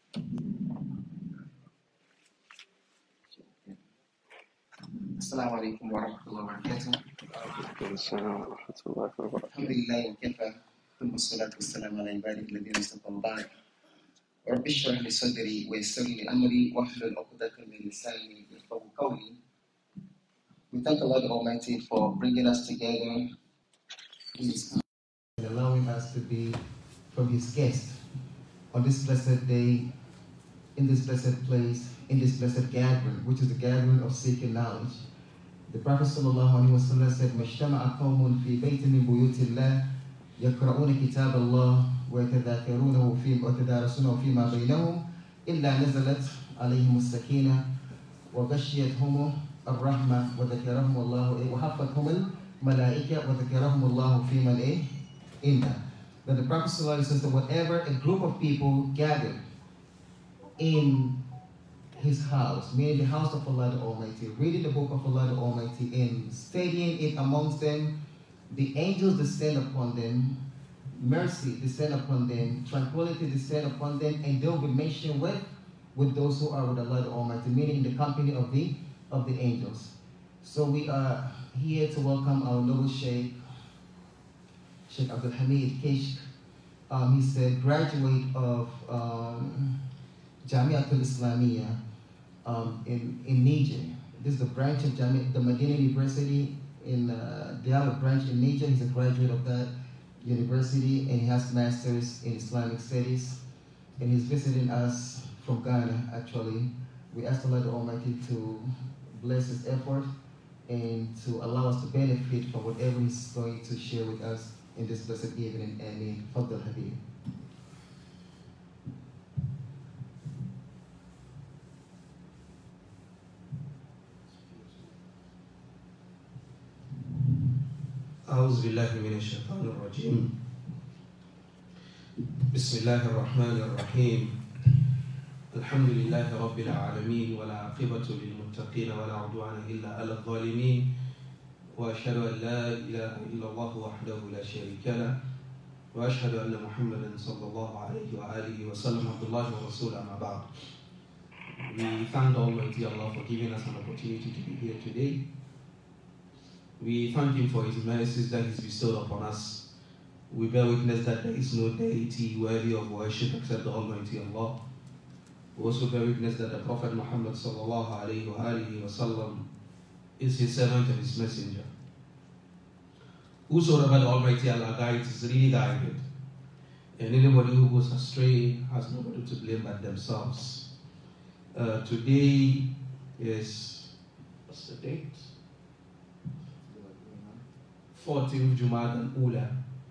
السلام عليكم ورحمة الله وبركاته. السلام ورحمة الله وبركاته. الحمد لله وكفى ثم الصلاة والسلام على عباده الذين اصطفى وبعد. رب اشرح لي صدري ويسر لي أمري واحلل عقدة من لساني يفقهوا قولي. We thank Allah the Almighty for bringing us together and allowing us to be from His guest on this blessed day, in this blessed place, in this blessed gathering, which is the gathering of seeking knowledge. The Prophet ﷺ said, مَجْتَمَعَ قَوْمٌ فِي بَيْتٍ مِّن بُيُوتِ اللَّهِ يَقْرَؤُونَ كِتَابَ اللَّهِ وَيَتَدَارَسُونَهُ فِيمَا بَيْنَهُمْ إِلَّا نَزَلَتْ عَلَيْهِمُ السَّكِينَةُ وَغَشِّيَتْهُمُ الرَّحْمَةُ وَذَكَرَهُمُ اللَّهُ وَحَفَّتْهُمُ الْمَلَائِكَةُ وَذَكَرَهُمُ اللَّهُ فِي مَنْ إِنَّ. That the Prophet ﷺ says that whatever a group of people gather in His house, meaning the house of Allah the Almighty, reading the book of Allah the Almighty and studying it amongst them, the angels descend upon them, mercy descend upon them, tranquility descend upon them, and they'll be mentioned with those who are with Allah the Almighty, meaning in the company of the angels. So we are here to welcome our noble Sheikh Abdul Hamid Kishk. He's a graduate of Jamiatul Islamiyah in Niger. This is the branch of the Medina University they have a branch in Niger. He's a graduate of that university and he has masters in Islamic studies. And he's visiting us from Ghana, actually. We asked Allah the Almighty to bless his effort and to allow us to benefit from whatever he's going to share with us in this blessed evening. Ameen. Fadl Habib. أعوذ بالله من الشيطان الرجيم. بسم الله الرحمن الرحيم. الحمد لله رب العالمين ولا عاقبة للمتقين ولا عدوان إلا على الظالمين وأشهد أن لا إله إلا الله وحده لا شريك له وأشهد أن محمدا صلى الله عليه وآله وسلم عبد الله ورسوله أما بعد. We thank Almighty Allah for giving us an opportunity to be here today. We thank Him for His mercies that He's bestowed upon us. We bear witness that there is no deity worthy of worship except the Almighty Allah. We also bear witness that the Prophet Muhammad sallallahu alayhi wa sallam is His servant and His messenger. Whosoever the Almighty Allah guides is really guided. And anybody who goes astray has nobody to blame but themselves. Today is, what's the date? 14th Jumad al-Ula,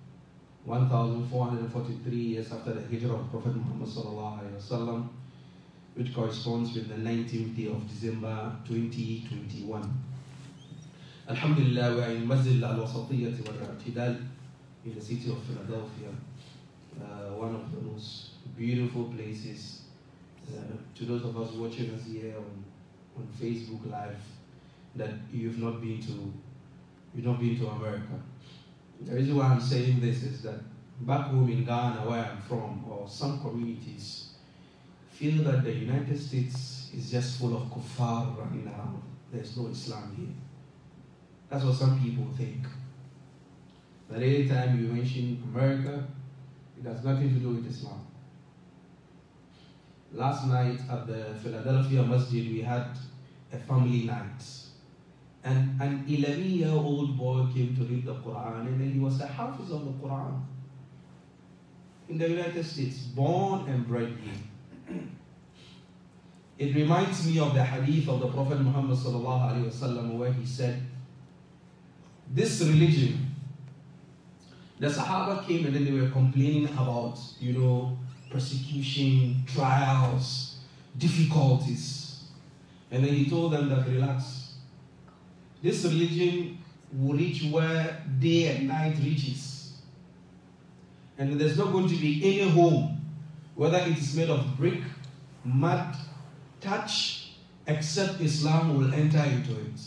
1443 years after the Hijrah of Prophet Muhammad sallallahu alayhi wa sallam, which corresponds with the 19th day of December 2021. Alhamdulillah, we are in Masjid Alwasatiyatu in the city of Philadelphia, one of the most beautiful places. To those of us watching us here on Facebook Live, that you've not been to America. The reason why I'm saying this is that back home in Ghana, where I'm from, or some communities, feel that the United States is just full of kuffar running around. There's no Islam here. That's what some people think. But any time you mention America, it has nothing to do with Islam. Last night at the Philadelphia Masjid, we had a family night. And an 11-year-old boy came to read the Quran, and then he was a hafiz of the Quran in the United States, born and bred here. It reminds me of the hadith of the Prophet Muhammad sallallahu alaihi wasallam, where he said, this religion, the Sahaba came and then they were complaining about, persecution, trials, difficulties. And then he told them that, relax. This religion will reach where day and night reaches. And there's not going to be any home, whether it is made of brick, mud, thatch, except Islam will enter into it.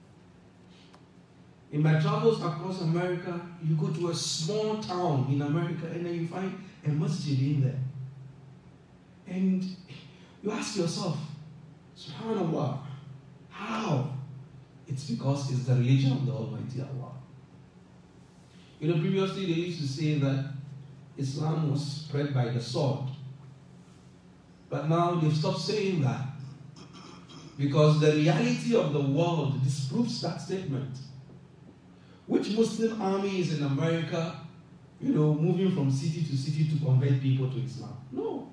In my travels across America, you go to a small town in America and then you find a masjid in there. And you ask yourself, subhanallah, how? It's because it's the religion of the Almighty Allah. Previously they used to say that Islam was spread by the sword. But now they've stopped saying that, because the reality of the world disproves that statement. Which Muslim army is in America, moving from city to city to convert people to Islam? No.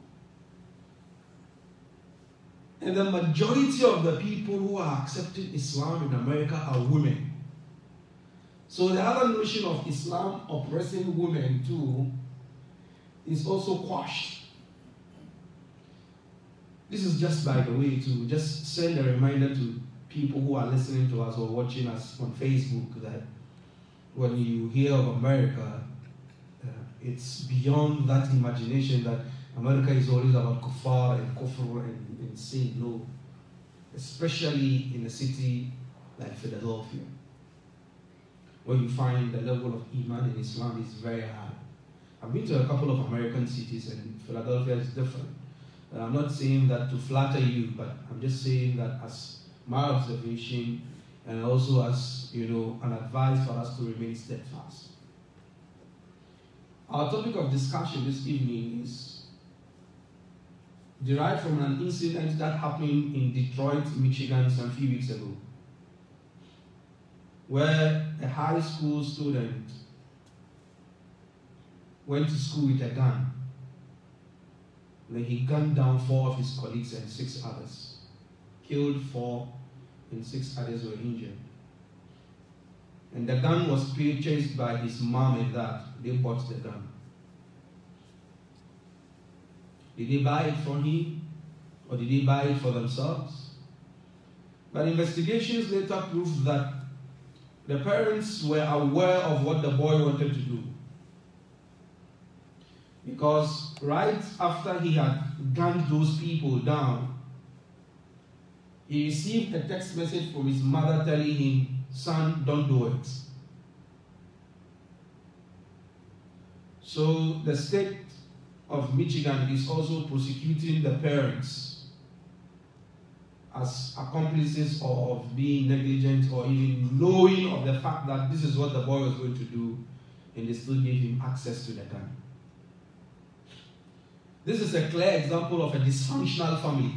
And the majority of the people who are accepting Islam in America are women. So the other notion of Islam oppressing women too is also quashed. This is just by the way to just send a reminder to people who are listening to us or watching us on Facebook that when you hear of America, it's beyond that imagination that America is always about kuffar and kufr and sin. No. Especially in a city like Philadelphia, where you find the level of iman in Islam is very high. I've been to a couple of American cities and Philadelphia is different. I'm not saying that to flatter you, but I'm just saying that as my observation and also as, an advice for us to remain steadfast. Our topic of discussion this evening is derived from an incident that happened in Detroit, Michigan some few weeks ago, where a high school student went to school with a gun. Then he gunned down 4 of his colleagues and 6 others. Killed 4 and 6 others were injured. And the gun was purchased by his mom and dad. They bought the gun. Did they buy it for him? Or did they buy it for themselves? But investigations later proved that the parents were aware of what the boy wanted to do. Because right after he had gunned those people down, he received a text message from his mother telling him, "Son, don't do it." So the state of Michigan is also prosecuting the parents as accomplices of being negligent or even knowing of the fact that this is what the boy was going to do, and they still gave him access to the gun. This is a clear example of a dysfunctional family.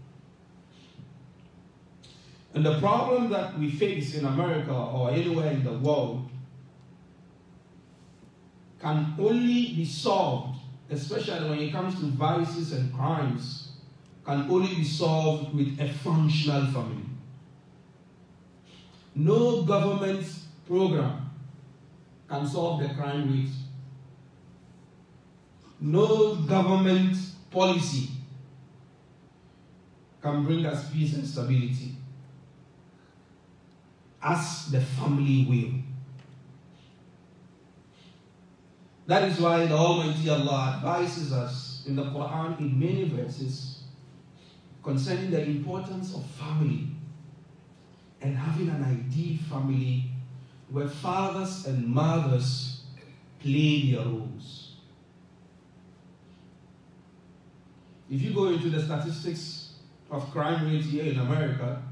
And the problem that we face in America or anywhere in the world can only be solved, especially when it comes to vices and crimes, can only be solved with a functional family. No government program can solve the crime rate. No government policy can bring us peace and stability as the family will. That is why the Almighty Allah advises us in the Quran in many verses concerning the importance of family and having an ideal family where fathers and mothers play their roles. If you go into the statistics of crime rate here in America,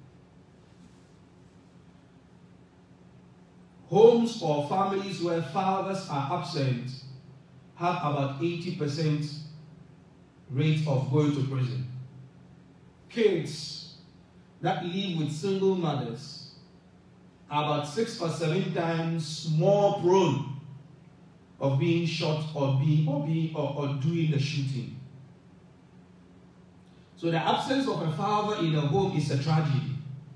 homes or families where fathers are absent have about 80% rate of going to prison. Kids that live with single mothers are about 6 or 7 times more prone of being shot or doing the shooting. So the absence of a father in a home is a tragedy.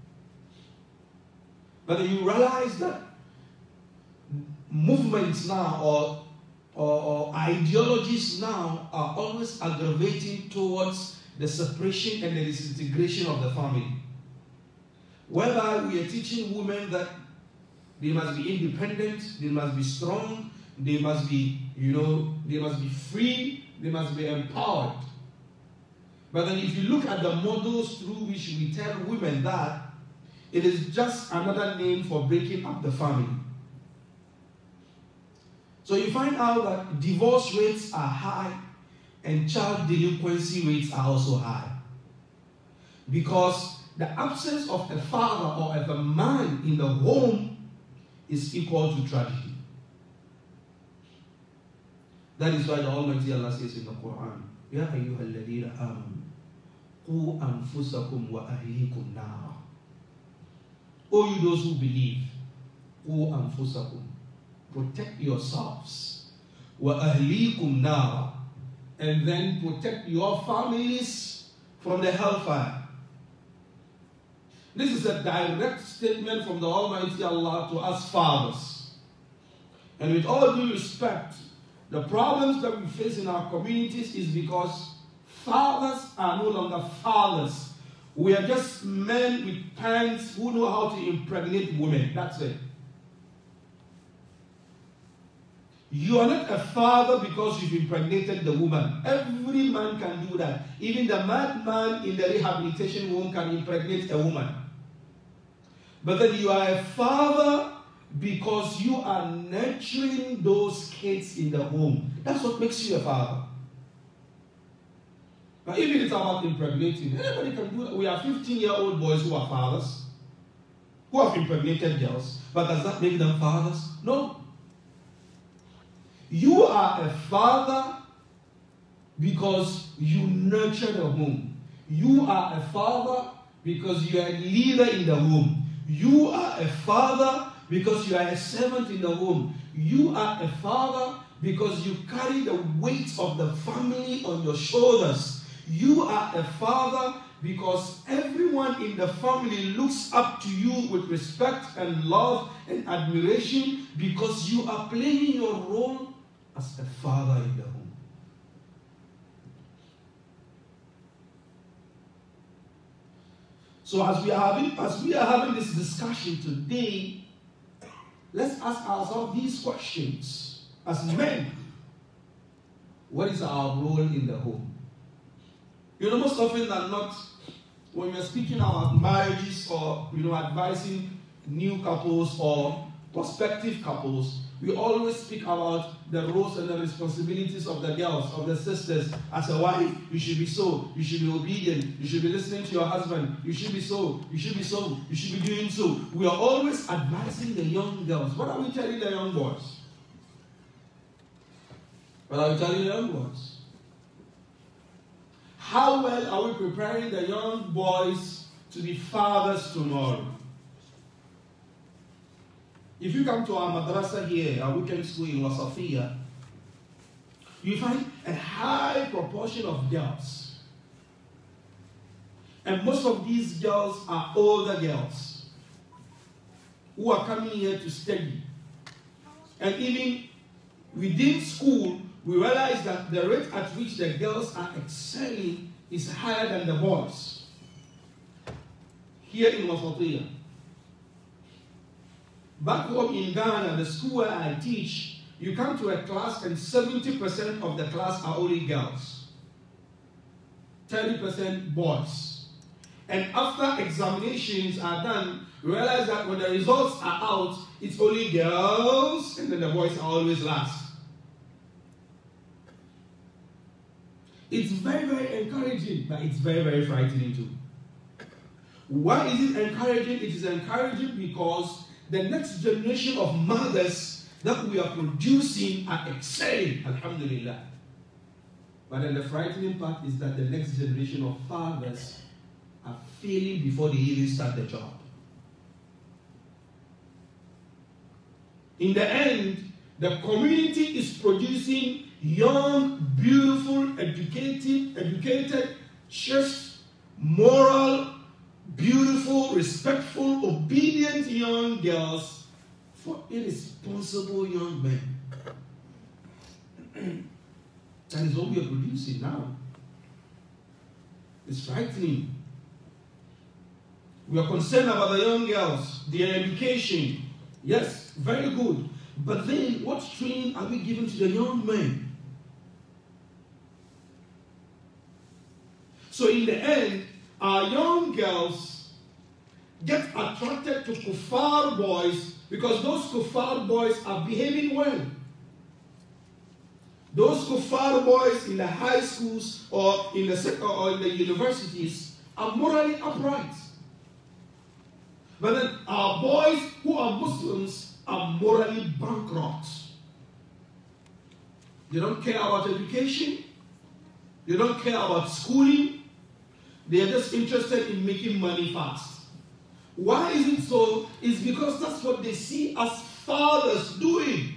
But then you realize that movements now or ideologies now are always aggravating towards the separation and the disintegration of the family. Whereby we are teaching women that they must be independent, they must be strong, they must be, they must be free, they must be empowered. But then if you look at the models through which we tell women that, it is just another name for breaking up the family. So you find out that divorce rates are high and child delinquency rates are also high. Because the absence of a father or of a man in the home is equal to tragedy. That is why the Almighty Allah says in the Quran, Ya ayyuhal ladhina amanu, qu anfusakum wa ahlikum nara. O you those who believe, qu anfusakum, protect yourselves, wa ahlikum nara, and then protect your families from the hellfire. This is a direct statement from the Almighty Allah to us fathers. And with all due respect, the problems that we face in our communities is because fathers are no longer fathers. We are just men with pants who know how to impregnate women. That's it. You are not a father because you've impregnated the woman. Every man can do that. Even the madman in the rehabilitation home can impregnate a woman. But then you are a father because you are nurturing those kids in the home. That's what makes you a father. Now, even if it's about impregnating, anybody can do that. We have 15-year-old boys who are fathers, who have impregnated girls. But does that make them fathers? No. You are a father because you nurture the home. You are a father because you are a leader in the home. You are a father because you are a servant in the home. You are a father because you carry the weight of the family on your shoulders. You are a father because everyone in the family looks up to you with respect and love and admiration because you are playing your role as a father in the home. So as we are having this discussion today, let's ask ourselves these questions. As men, what is our role in the home? You know, most often than not, when we're speaking about marriages or, advising new couples or prospective couples, we always speak about the roles and the responsibilities of the girls, of the sisters. As a wife, you should be so, you should be obedient, you should be listening to your husband, you should be so, you should be so, you should be doing so. We are always advising the young girls. What are we telling the young boys? What are we telling the young boys? How well are we preparing the young boys to be fathers tomorrow? If you come to our madrasa here, our weekend school in Alwasatiyatu, you find a high proportion of girls. And most of these girls are older girls who are coming here to study. And even within school, we realize that the rate at which the girls are excelling is higher than the boys. Here in Alwasatiyatu. Back home in Ghana, the school where I teach, you come to a class and 70% of the class are only girls. 30% boys. And after examinations are done, you realize that when the results are out, it's only girls and then the boys are always last. It's very, very encouraging, but it's very, very frightening too. Why is it encouraging? It is encouraging because the next generation of mothers that we are producing are excelling, alhamdulillah. But then the frightening part is that the next generation of fathers are failing before they even start the job. In the end, the community is producing young, beautiful, educated, just, moral, beautiful, respectful, obedient young girls for irresponsible young men. That is what we are producing now. It's frightening. We are concerned about the young girls, their education. Yes, very good. But then, what training are we giving to the young men? So in the end, our young girls get attracted to kuffar boys because those kuffar boys are behaving well. Those kuffar boys in the high schools or in the universities are morally upright. But then our boys who are Muslims are morally bankrupt. They don't care about education. They don't care about schooling. They are just interested in making money fast. Why is it so? It's because that's what they see as fathers doing.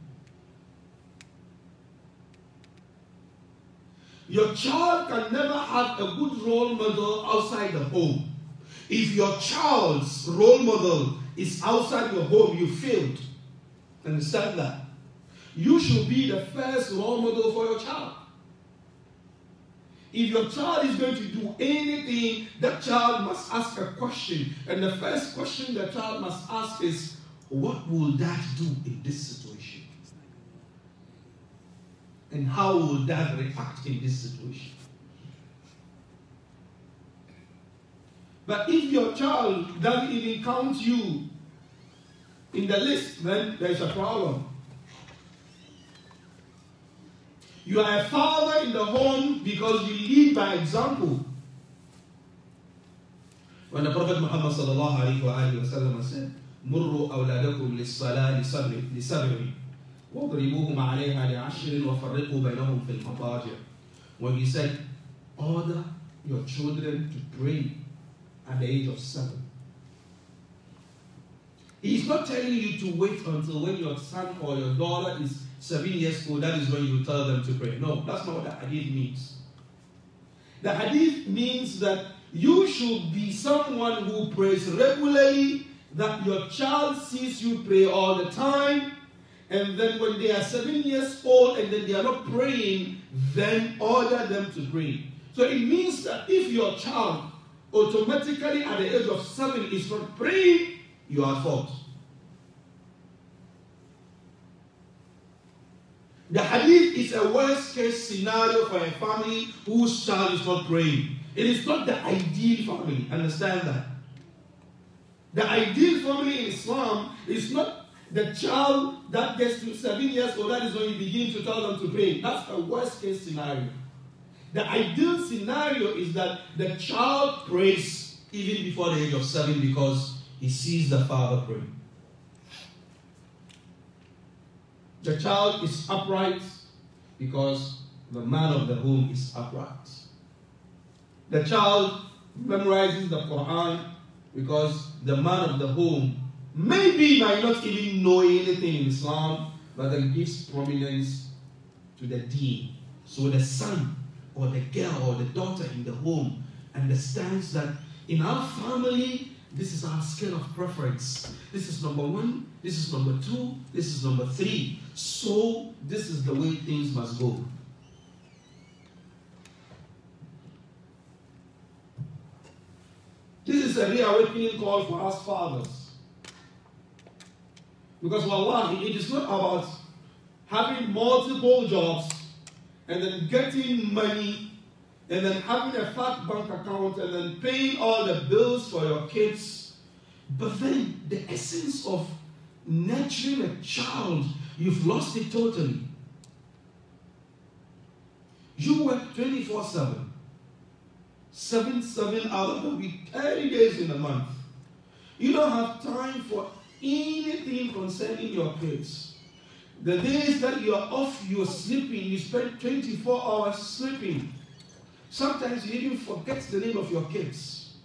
Your child can never have a good role model outside the home. If your child's role model is outside your home, you failed. Understand that? You should be the first role model for your child. If your child is going to do anything, that child must ask a question. And the first question the child must ask is, what will dad do in this situation? And how will dad react in this situation? But if your child doesn't even count you in the list, then there's a problem. You are a father in the home because you lead by example. When the Prophet Muhammad sallallahu alaihi wasallam said, "Murru awladakum lis-salah li-sabri, wadribuhum 'alayha li-'ashrin wa farriqu baynahum fil madaji'." When he said, order your children to pray at the age of 7. He's not telling you to wait until when your son or your daughter is 7 years old, that is when you tell them to pray. No, that's not what the hadith means. The hadith means that you should be someone who prays regularly, that your child sees you pray all the time, and then when they are 7 years old and then they are not praying, then order them to pray. So it means that if your child automatically at the age of 7 is not praying, you are at fault. The hadith is a worst case scenario for a family whose child is not praying. It is not the ideal family. Understand that. The ideal family in Islam is not the child that gets to 7 years old, that is when you begin to tell them to pray. That's a worst case scenario. The ideal scenario is that the child prays even before the age of 7 because he sees the father pray. The child is upright because the man of the home is upright. The child memorizes the Quran because the man of the home maybe might not even know anything in Islam, but then gives prominence to the deen. So the son or the girl or the daughter in the home understands that in our family, this is our scale of preference. This is number 1, this is number 2, this is number 3. So this is the way things must go. This is a reawakening call for us fathers. Because wallahi, it is not about having multiple jobs and then getting money and then having a fat bank account and then paying all the bills for your kids. But then the essence of nurturing a child, you've lost it totally. You work 24/7. 7 out of the week, 30 days in a month. You don't have time for anything concerning your kids. The days that you're off, you're sleeping, you spend 24 hours sleeping. Sometimes you even forget the name of your kids.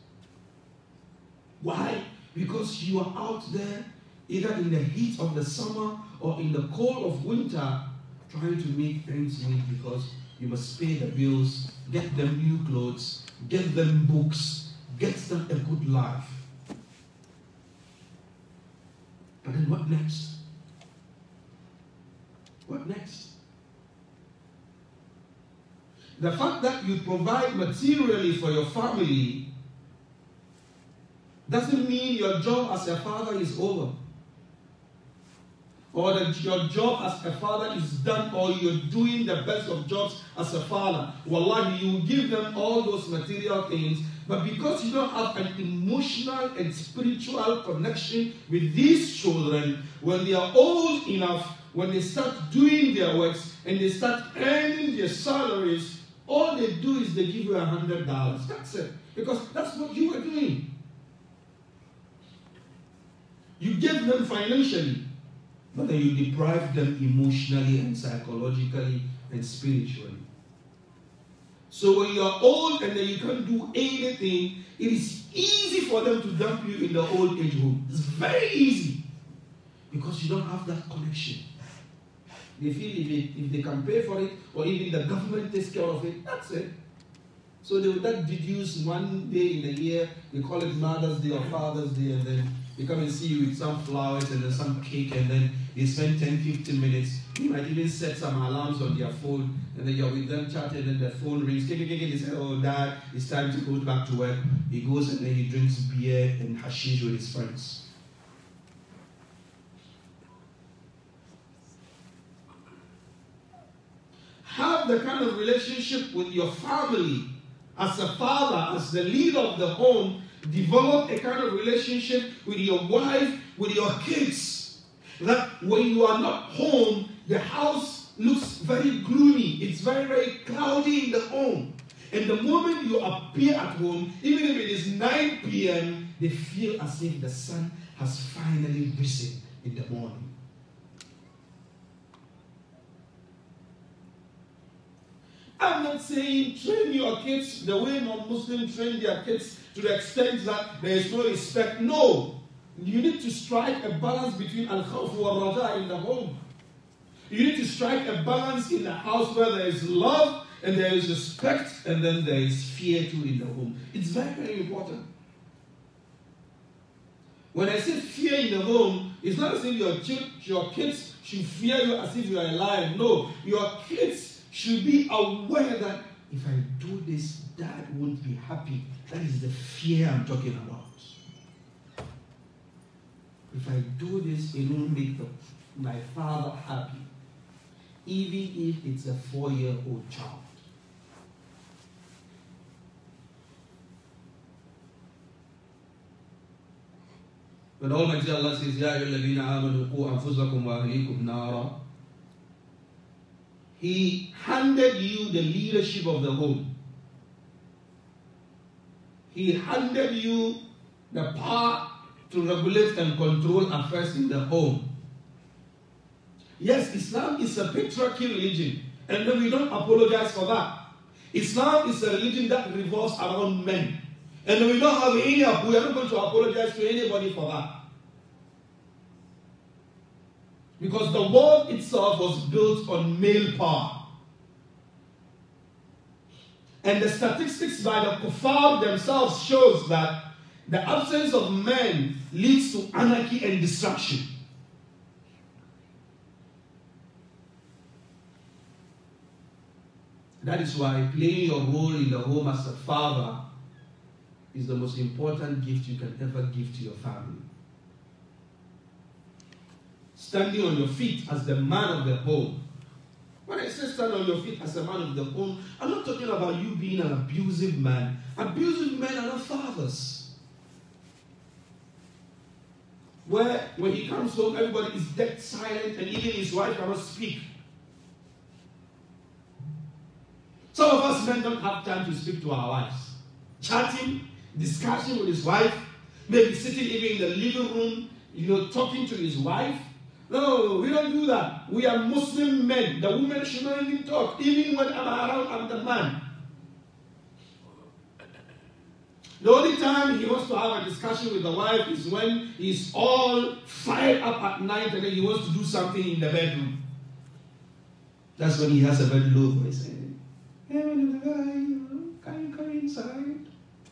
Why? Because you are out there, either in the heat of the summer or in the cold of winter, trying to make ends meet because you must pay the bills, get them new clothes, get them books, get them a good life. But then what next? What next? The fact that you provide materially for your family doesn't mean your job as a father is over. Or that your job as a father is done, or you're doing the best of jobs as a father. Wallahi, you give them all those material things, but because you don't have an emotional and spiritual connection with these children, when they are old enough when they start doing their works and they start earning their salaries, all they do is they give you $100. That's it. Because that's what you were doing. You gave them financially, but then you deprived them emotionally and psychologically and spiritually. So when you are old and then you can't do anything, it is easy for them to dump you in the old age home. It's very easy. Because you don't have that connection. They feel if they can pay for it, or even the government takes care of it, that's it. So they will not deduce one day in the year, they call it Mother's Day or Father's Day, and then they come and see you with some flowers and then some cake, and then they spend 10-15 minutes. You might even set some alarms on their phone, and then you're with them chatting, and the phone rings. They say, oh, Dad, it's time to go back to work. He goes and then he drinks beer and hashish with his friends. Have the kind of relationship with your family as a father, as the leader of the home. Develop a kind of relationship with your wife, with your kids, that when you are not home, the house looks very gloomy. It's very, very cloudy in the home. And the moment you appear at home, even if it is 9 p.m., they feel as if the sun has finally risen in the morning. I'm not saying train your kids the way non-Muslims train their kids to the extent that there is no respect. No. You need to strike a balance between al-khawf wa raja in the home. You need to strike a balance in the house where there is love and there is respect and then there is fear too in the home. It's very, very important. When I say fear in the home, it's not as if your kids should fear you as if you are a lion. No. Your kids should be aware that if I do this, Dad won't be happy. That is the fear I'm talking about. If I do this, it won't make my father happy. Even if it's a 4-year-old child. When Almighty Allah says, Ya ayyuhalladhina amanu qu anfusakum wa ahlikum nara, He handed you the leadership of the home. He handed you the power to regulate and control affairs in the home. Yes, Islam is a patriarchal religion, and we don't apologize for that. Islam is a religion that revolves around men, and we don't have we are not going to apologize to anybody for that. Because the world itself was built on male power. And the statistics by the kuffar themselves shows that the absence of men leads to anarchy and destruction. That is why playing your role in the home as a father is the most important gift you can ever give to your family. Standing on your feet as the man of the home. When I say stand on your feet as a man of the home, I'm not talking about you being an abusive man. Abusive men are not fathers. Where when he comes home, everybody is dead silent and even his wife cannot speak. Some of us men don't have time to speak to our wives. Chatting, discussion with his wife, maybe sitting even in the living room, talking to his wife. No, we don't do that. We are Muslim men. The women should not even talk. Even when I'm around, I'm the man. The only time he wants to have a discussion with the wife is when he's all fired up at night and then he wants to do something in the bedroom. That's when he has a very low voice. Hey, little guy, can you come inside?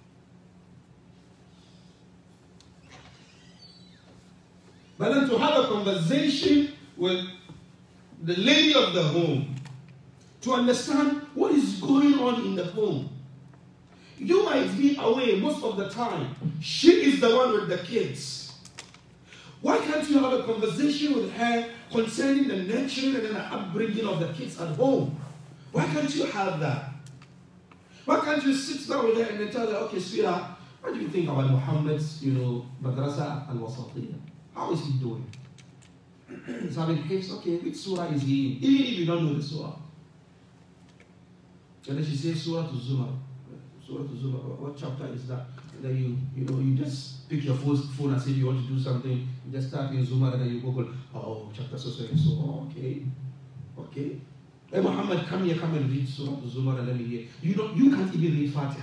But then to have a conversation with the lady of the home, to understand what is going on in the home. You might be away most of the time. She is the one with the kids. Why can't you have a conversation with her concerning the nurturing and the upbringing of the kids at home? Why can't you have that? Why can't you sit down with her and then tell her, okay, sweetheart, what do you think about Muhammad's, madrasa Alwasatiyatu? How is he doing? He's having hifz. Okay, which surah is he in? Even if you don't know the surah. And then she says Surah to Zumar. Surah to Zumar, what chapter is that? And then you just pick your phone and say you want to do something. You just start in Zumar and then you Google, oh, chapter so and so. Oh, okay. Okay. Hey Muhammad, come here, come and read Surah to Zumar and let me hear. You can't even read Fatiha.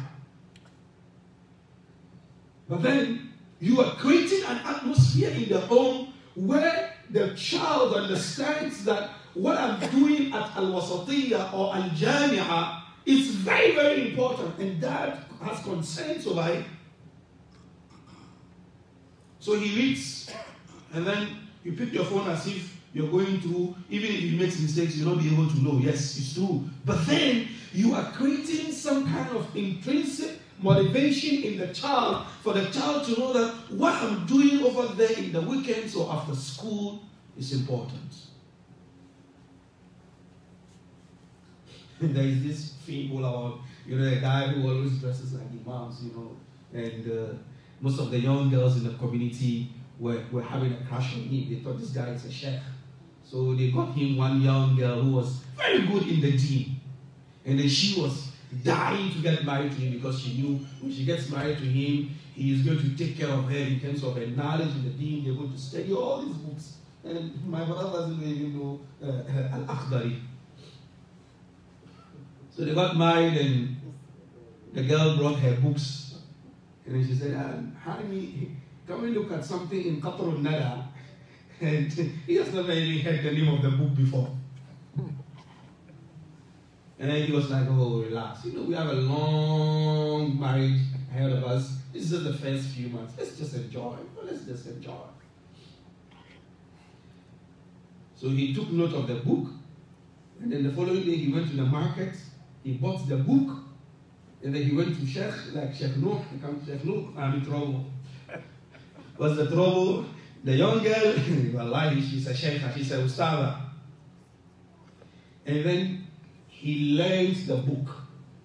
But then you are creating an atmosphere in the home where the child understands that what I'm doing at Alwasatiyatu or Al-Jami'ah is very, very important, and dad has concerns over it. So he reads, and then you pick your phone as if you're going through, even if he makes mistakes, you'll not be able to know, yes, it's true. But then you are creating some kind of intrinsic motivation in the child for the child to know that what I'm doing over there in the weekends or after school is important. There is this fable about, a guy who always dresses like imams, and most of the young girls in the community were having a crush on him. They thought this guy is a sheikh. So they got him one young girl who was very good in the deen. And then she was dying to get married to him because she knew when she gets married to him, he is going to take care of her in terms of her knowledge in the deen. They're going to study all these books. And my brother doesn't even know Al-Akhdari. So they got married and the girl brought her books. And then she said, honey, come and look at something in Qatar al-Nada. And he has never even heard the name of the book before. And then he was like, oh, relax. We have a long marriage ahead of us. This is just the first few months. Let's just enjoy. Let's just enjoy. So he took note of the book. And then the following day he went to the market. He bought the book, and then he went to Sheikh, like Sheikh Noor. He comes, Sheikh Noor, I'm in trouble. What's the trouble? The young girl, wallahi, she's a Sheikh, she's a Ustadha. And then he learned the book.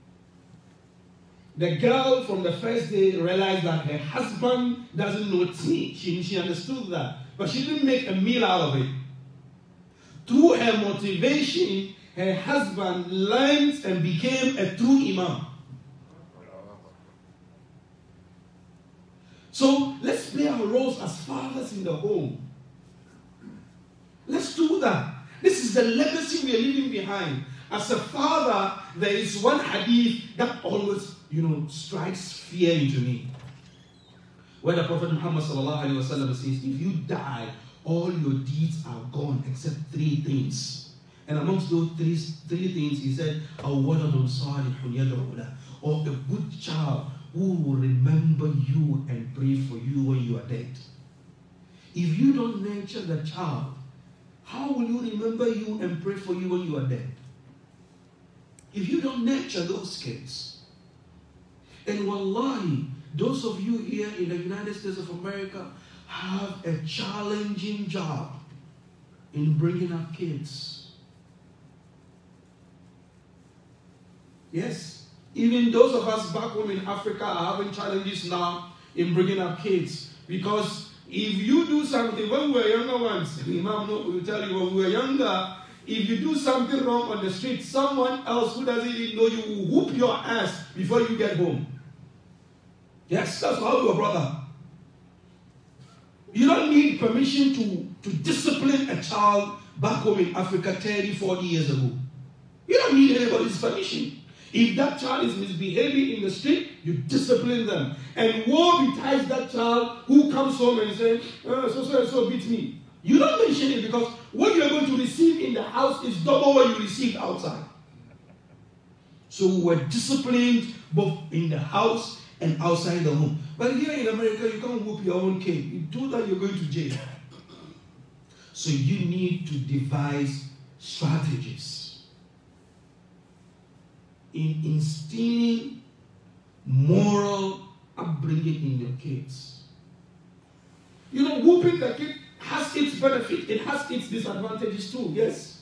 The girl from the first day realized that her husband doesn't know tea. She understood that, but she didn't make a meal out of it. Through her motivation, her husband learned and became a true imam. So let's play our roles as fathers in the home. Let's do that. This is the legacy we are leaving behind. As a father, there is one hadith that always, strikes fear into me. Where the Prophet Muhammad says, if you die, all your deeds are gone except three things. And amongst those three things, he said, or a good child who will remember you and pray for you when you are dead. If you don't nurture the child, how will you remember you and pray for you when you are dead? If you don't nurture those kids. And wallahi, those of you here in the United States of America have a challenging job in bringing up kids. Yes, even those of us back home in Africa are having challenges now in bringing up kids. Because if you do something, when we were younger ones, Imam will tell you when we were younger, if you do something wrong on the street, someone else who doesn't even know you will whoop your ass before you get home. Yes, that's how your brother. You don't need permission to discipline a child back home in Africa 30, 40 years ago. You don't need anybody's permission. If that child is misbehaving in the street, you discipline them. And woe betides that child who comes home and says, so beat me. You don't mention it because what you're going to receive in the house is double what you received outside. So we're disciplined both in the house and outside the home. But here in America, you can't whoop your own kid. You do that, you're going to jail. So you need to devise strategies in instilling moral upbringing in your kids. Whooping the kid has its benefit, it has its disadvantages too, yes.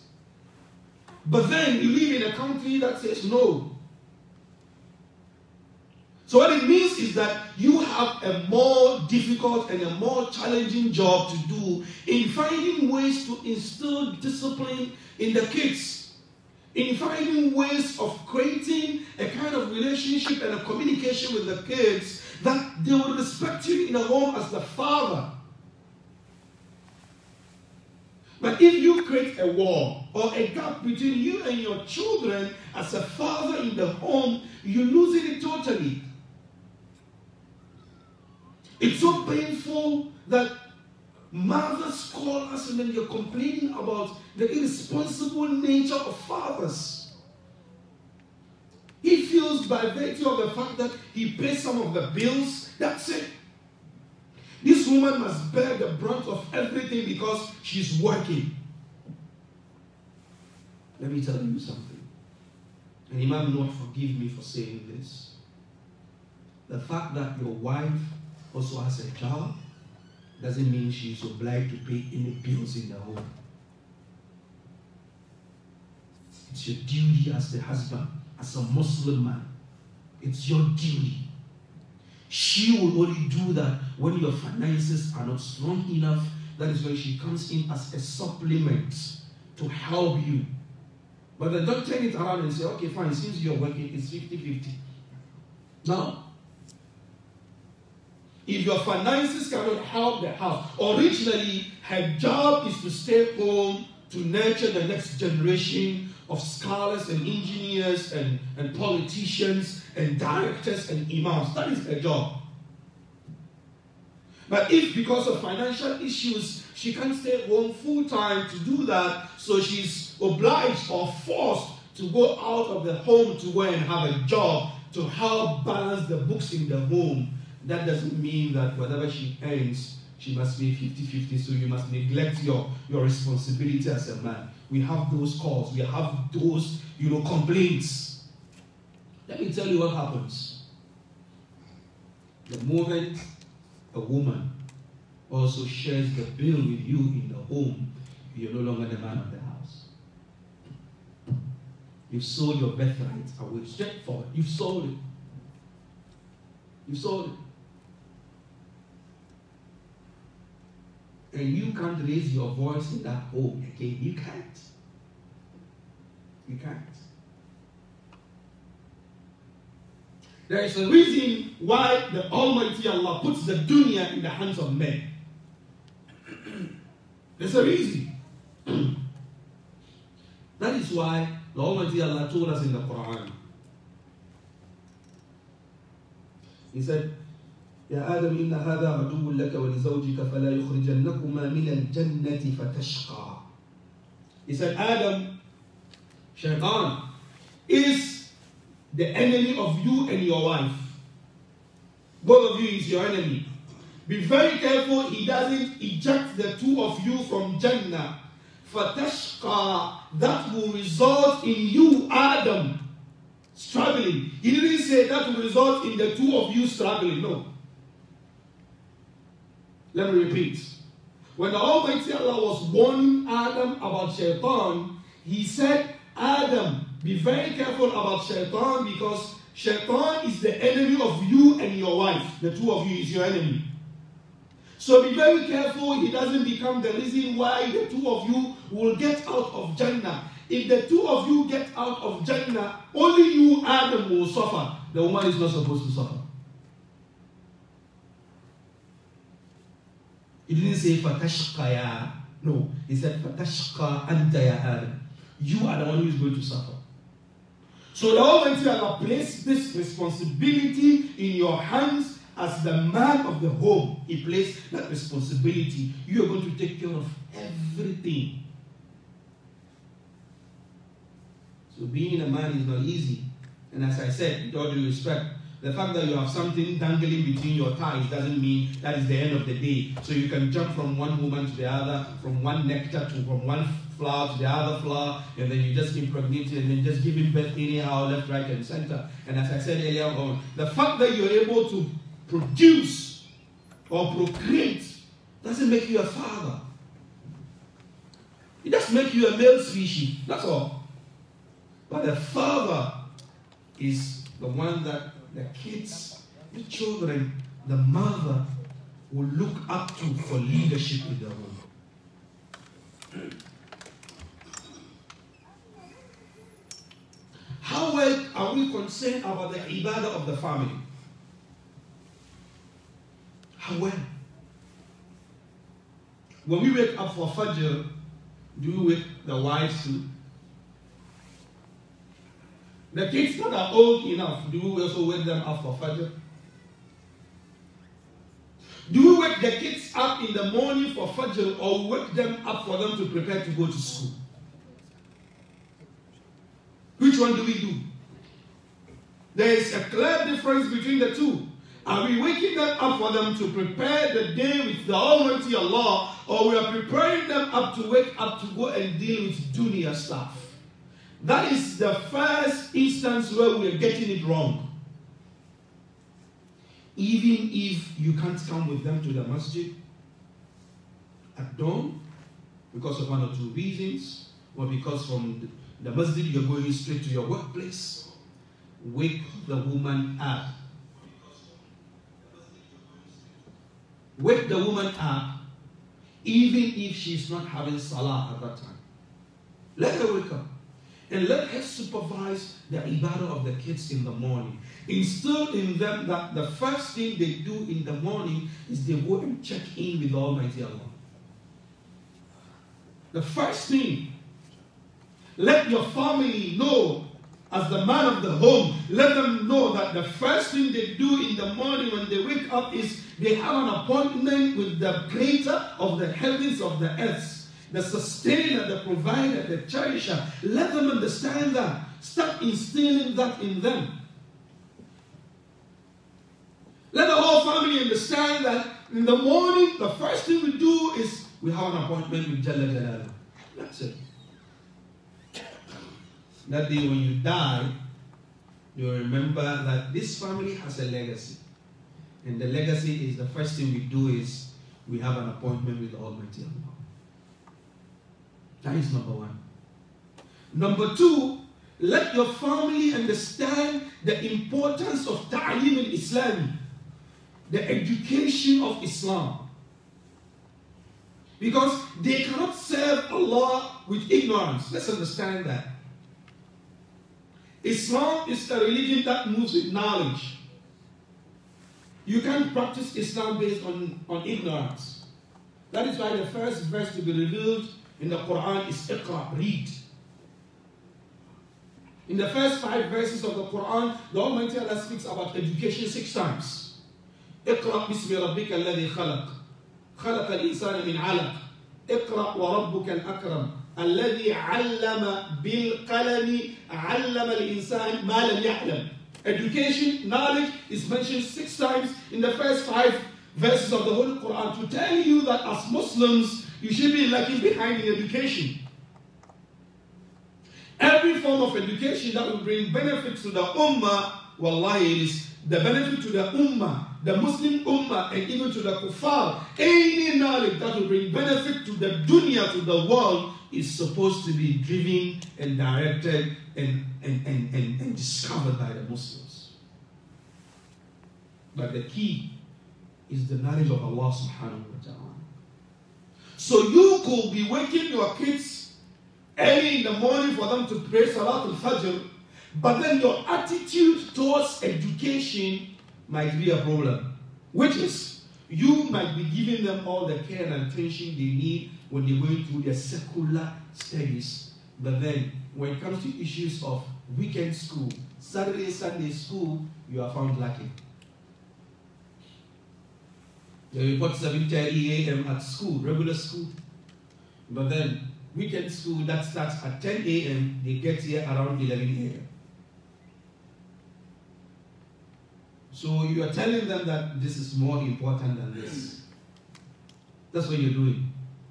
But then you live in a country that says no. So what it means is that you have a more difficult and a more challenging job to do in finding ways to instill discipline in the kids, in finding ways of creating a kind of relationship and a communication with the kids that they will respect you in a home as the father. But if you create a wall or a gap between you and your children as a father in the home, you're losing it totally. It's so painful that mothers call us and then you're complaining about the irresponsible nature of fathers. He feels by virtue of the fact that he pays some of the bills, that's it. This woman must bear the brunt of everything because she's working. Let me tell you something. And Imam will not forgive me for saying this. The fact that your wife also has a job doesn't mean she's obliged to pay any bills in the home. It's your duty as the husband, as a Muslim man. It's your duty. She will only do that when your finances are not strong enough. That is when she comes in as a supplement to help you. But then don't turn it around and say, okay, fine, since you're working, it's 50-50. No. If your finances cannot help the house, originally her job is to stay home to nurture the next generation of scholars and engineers and politicians and directors and imams. That is her job. But if because of financial issues she can't stay home full time to do that, so she's obliged or forced to go out of the home to go and have a job to help balance the books in the home, that doesn't mean that whatever she earns, she must be 50-50, so you must neglect your responsibility as a man. We have those calls, we have those, complaints. Let me tell you what happens. The moment a woman also shares the bill with you in the home, you're no longer the man of the house. You've sold your birthright away, straightforward. You've sold it. You've sold it. And you can't raise your voice in that home again. You can't. You can't. There is a reason why the Almighty Allah puts the dunya in the hands of men. There's a reason. That is why the Almighty Allah told us in the Quran. He said, يا آدم إن هذا عدو لك ولزوجك فلا يخرجنكما من الجنة فتشقى. He said, Adam, Shaitan is the enemy of you and your wife. Both of you is your enemy. Be very careful he doesn't eject the two of you from Jannah. Fatashqa, that will result in you, Adam, struggling. He didn't say that will result in the two of you struggling. No. Let me repeat. When the Almighty Allah was warning Adam about Shaitan, he said, Adam, be very careful about Shaitan because Shaitan is the enemy of you and your wife. The two of you is your enemy. So be very careful he doesn't become the reason why the two of you will get out of Jannah. If the two of you get out of Jannah, only you, Adam, will suffer. The woman is not supposed to suffer. He didn't say fatashqa ya. No, he said fatashqa anta ya Adam. You are the one who is going to suffer. So the Almighty Allah placed this responsibility in your hands as the man of the home. He placed that responsibility. You are going to take care of everything. So being a man is not easy. And as I said, with all due respect, the fact that you have something dangling between your thighs doesn't mean that is the end of the day. So you can jump from one woman to the other, from one nectar to from one flower to the other flower, and then you just impregnate it and then just giving birth anyhow, left, right, and center. And as I said earlier on, the fact that you're able to produce or procreate doesn't make you a father. It just makes you a male species. That's all. But a father is the one that the kids the children the mother will look up to for leadership in the home. How well are we concerned about the ibadah of the family? How well? When we wake up for Fajr, do we wake the wives too? The kids that are old enough, do we also wake them up for Fajr? Do we wake the kids up in the morning for Fajr or wake them up for them to prepare to go to school? Which one do we do? There is a clear difference between the two. Are we waking them up for them to prepare the day with the Almighty Allah, or we are preparing them up to wake up to go and deal with dunya stuff? That is the first instance where we are getting it wrong. Even if you can't come with them to the masjid at dawn, because of one or two reasons, or because from the masjid you're going straight to your workplace, wake the woman up. Wake the woman up, even if she's not having salah at that time. Let her wake up. And let her supervise the ibadah of the kids in the morning. Instill in them that the first thing they do in the morning is they go and check in with Almighty Allah. The first thing, let your family know, as the man of the home, let them know that the first thing they do in the morning when they wake up is they have an appointment with the creator of the heavens, of the earth, the sustainer, the provider, the cherisher. Let them understand that. Start instilling that in them. Let the whole family understand that in the morning, the first thing we do is we have an appointment with Jalla Jalala. That's it. That day when you die, you remember that this family has a legacy. And the legacy is the first thing we do is we have an appointment with Almighty Allah. That is number one. Number two, let your family understand the importance of ta'lim al-Islami, the education of Islam. Because they cannot serve Allah with ignorance. Let's understand that. Islam is a religion that moves with knowledge. You can't practice Islam based on ignorance. That is why the first verse to be revealed in the Quran is Iqra, read. In the first 5 verses of the Quran, the Almighty Allah speaks about education 6 times. Iqra bismi rabbika alladhi khalaq. خلق الإنسان من علق. اقرأ وربك الأكرم. الذي علم بالقلم علم الإنسان ما لم يعلم. Education, knowledge is mentioned 6 times in the first 5 verses of the Holy Quran to tell you that as Muslims, you should be lagging behind in education. Every form of education that will bring benefit to the Ummah, wallahi, is the benefit to the Ummah, the Muslim Ummah, and even to the Kuffar. Any knowledge that will bring benefit to the dunya, to the world, is supposed to be driven and directed and discovered by the Muslims. But the key is the knowledge of Allah subhanahu wa ta'ala. So you could be waking your kids early in the morning for them to pray Salatul Fajr, but then your attitude towards education might be a problem. Which is, you might be giving them all the care and attention they need when they're going through their secular studies. But then, when it comes to issues of weekend school, Saturday, Sunday school, you are found lacking. They report 7:30 a.m. at school, regular school. But then, weekend school that starts at 10 a.m., they get here around 11 a.m. So you are telling them that this is more important than this. That's what you're doing.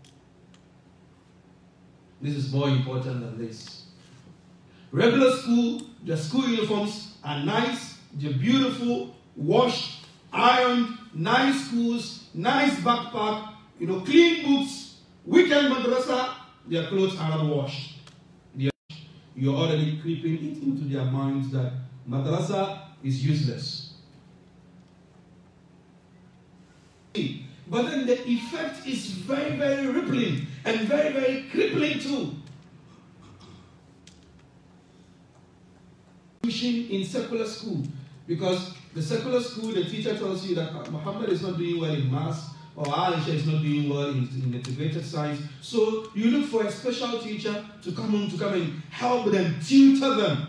This is more important than this. Regular school, the school uniforms are nice, they're beautiful, washed, ironed, nice schools, nice backpack, clean books. Weekend madrasa, their clothes are not washed. You're already creeping it into their minds that madrasa is useless. But then the effect is very, very rippling and very, very crippling too. In secular school, because the secular school, the teacher tells you that Muhammad is not doing well in maths, or Aisha is not doing well in integrated science. So you look for a special teacher to come and help them, tutor them.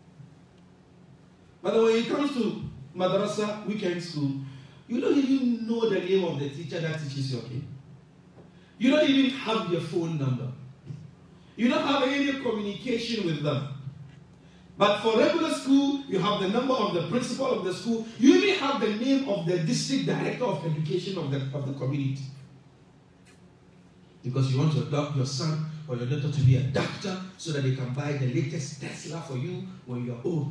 But when it comes to madrasa, weekend school, you don't even know the name of the teacher that teaches you, okay? You don't even have their phone number. You don't have any communication with them. But for regular school, you have the number of the principal of the school. You even have the name of the district director of education of the community. Because you want your son or your daughter to be a doctor so that they can buy the latest Tesla for you when you're old.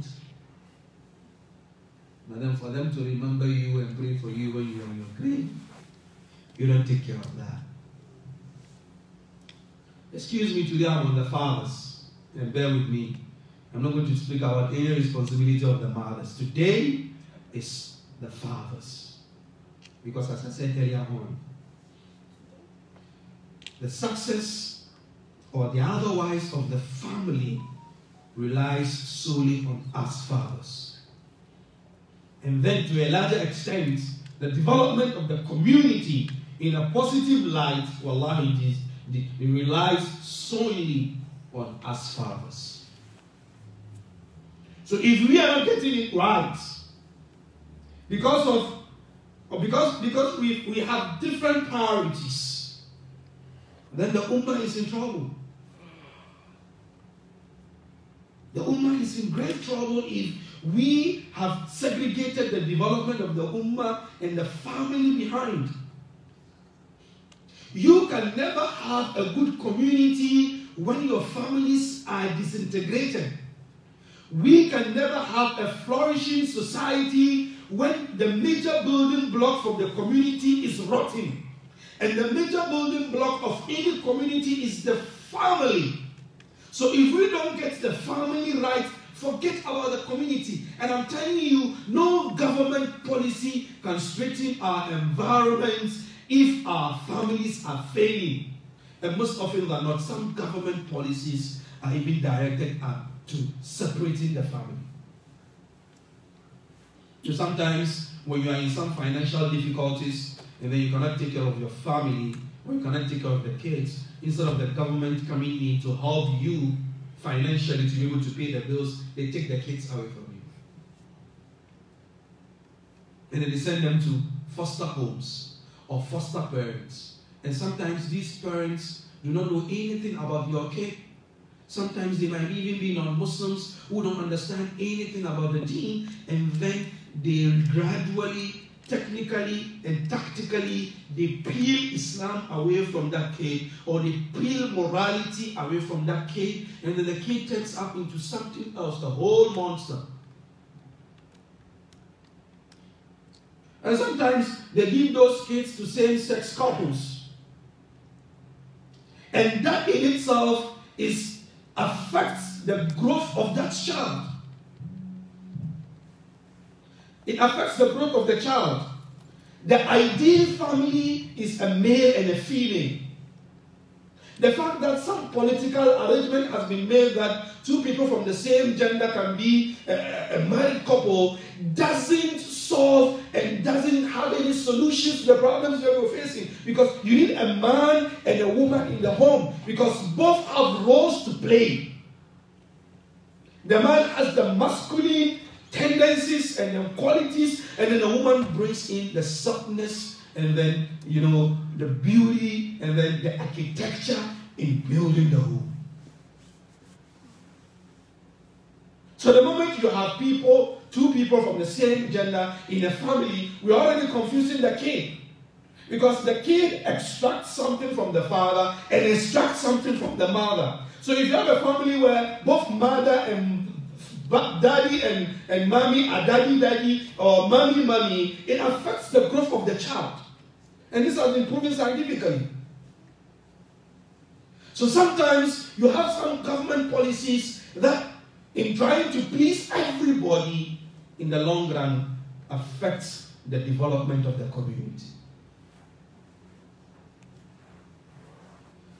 But then for them to remember you and pray for you when you're on your grave, you don't take care of that. Excuse me, today I'm on the fathers, and bear with me. I'm not going to speak about any responsibility of the mothers. Today is the fathers. Because as I said earlier on, the success or the otherwise of the family relies solely on us fathers. And then to a larger extent, the development of the community in a positive light, wallahi, it relies solely on us fathers. So if we are not getting it right, because we have different priorities, then the ummah is in trouble. The ummah is in great trouble if we have segregated the development of the ummah and the family behind. You can never have a good community when your families are disintegrated. We can never have a flourishing society when the major building block of the community is rotting. And the major building block of any community is the family. So if we don't get the family right, forget about the community. And I'm telling you, no government policy can straighten our environment if our families are failing. And most often than not, some government policies are even directed at to separating the family. So sometimes when you are in some financial difficulties and then you cannot take care of your family or you cannot take care of the kids, instead of the government coming in to help you financially to be able to pay the bills, they take the kids away from you. And then they send them to foster homes or foster parents. And sometimes these parents do not know anything about your kid. Sometimes they might even be non-Muslims who don't understand anything about the deen, and then they gradually, technically, and tactically, they peel Islam away from that kid, or they peel morality away from that kid, and then the kid turns up into something else, the whole monster. And sometimes they give those kids to same-sex couples. And that in itself affects the growth of that child. It affects the growth of the child. The ideal family is a male and a female. The fact that some political arrangement has been made that two people from the same gender can be a married couple doesn't solve and doesn't have any solutions to the problems that we're facing. Because you need a man and a woman in the home, because both have roles to play. The man has the masculine tendencies and qualities, and then the woman brings in the softness and then, the beauty and then the architecture in building the home. So the moment you have two people from the same gender in a family, we're already confusing the kid. Because the kid extracts something from the father and extracts something from the mother. So if you have a family where both mother and daddy and mommy are daddy or mommy, it affects the growth of the child. And this has been proven scientifically. So sometimes you have some government policies that, in trying to please everybody, in the long run, affects the development of the community.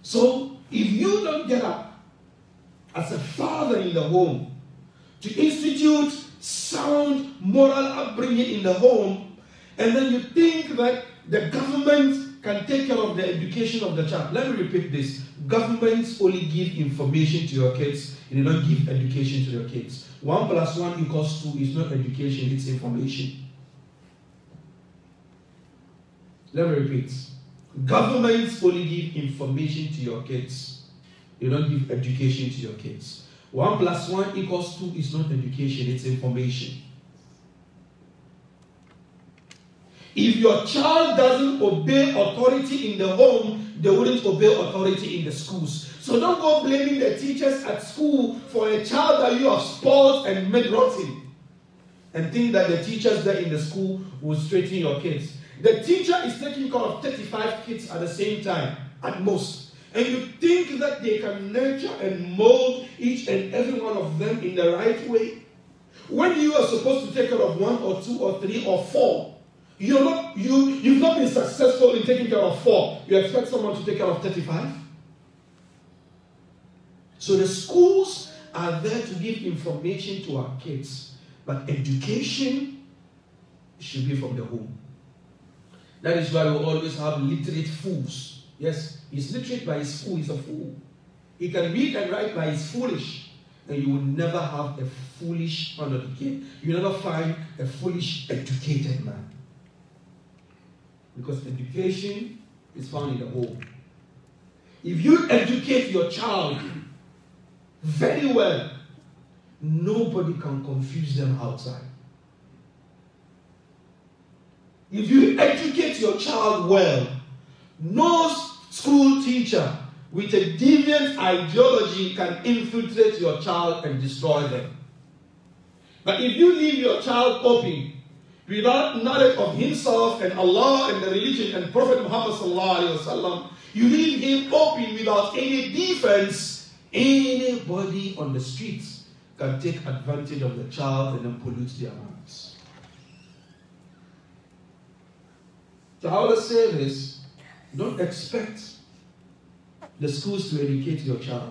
So if you don't get up as a father in the home to institute sound moral upbringing in the home, and then you think that the government can take care of the education of the child. Let me repeat this. Governments only give information to your kids, and they don't give education to your kids. 1 + 1 = 2 is not education, it's information. Let me repeat. Governments only give information to your kids. They don't give education to your kids. 1 + 1 = 2 is not education, it's information. If your child doesn't obey authority in the home, they wouldn't obey authority in the schools. So don't go blaming the teachers at school for a child that you have spoiled and made rotten, and think that the teachers there in the school will straighten your kids. The teacher is taking care of 35 kids at the same time, at most. And you think that they can nurture and mold each and every one of them in the right way? When you are supposed to take care of 1 or 2 or 3 or 4, you've not been successful in taking care of 4. You expect someone to take care of 35? So the schools are there to give information to our kids, but education should be from the home. That is why we always have literate fools. Yes, he's literate, but he's fool. He's a fool. He can read and write, but he's foolish. And you will never have a foolish man of the kid. You will never find a foolish, educated man. Because education is found in the home. If you educate your child very well, nobody can confuse them outside. If you educate your child well, no school teacher with a deviant ideology can infiltrate your child and destroy them. But if you leave your child open, without knowledge of himself and Allah and the religion and Prophet Muhammad ﷺ, you leave him open without any defense, anybody on the streets can take advantage of the child and then pollute their minds. So how to say this? Don't expect the schools to educate your child.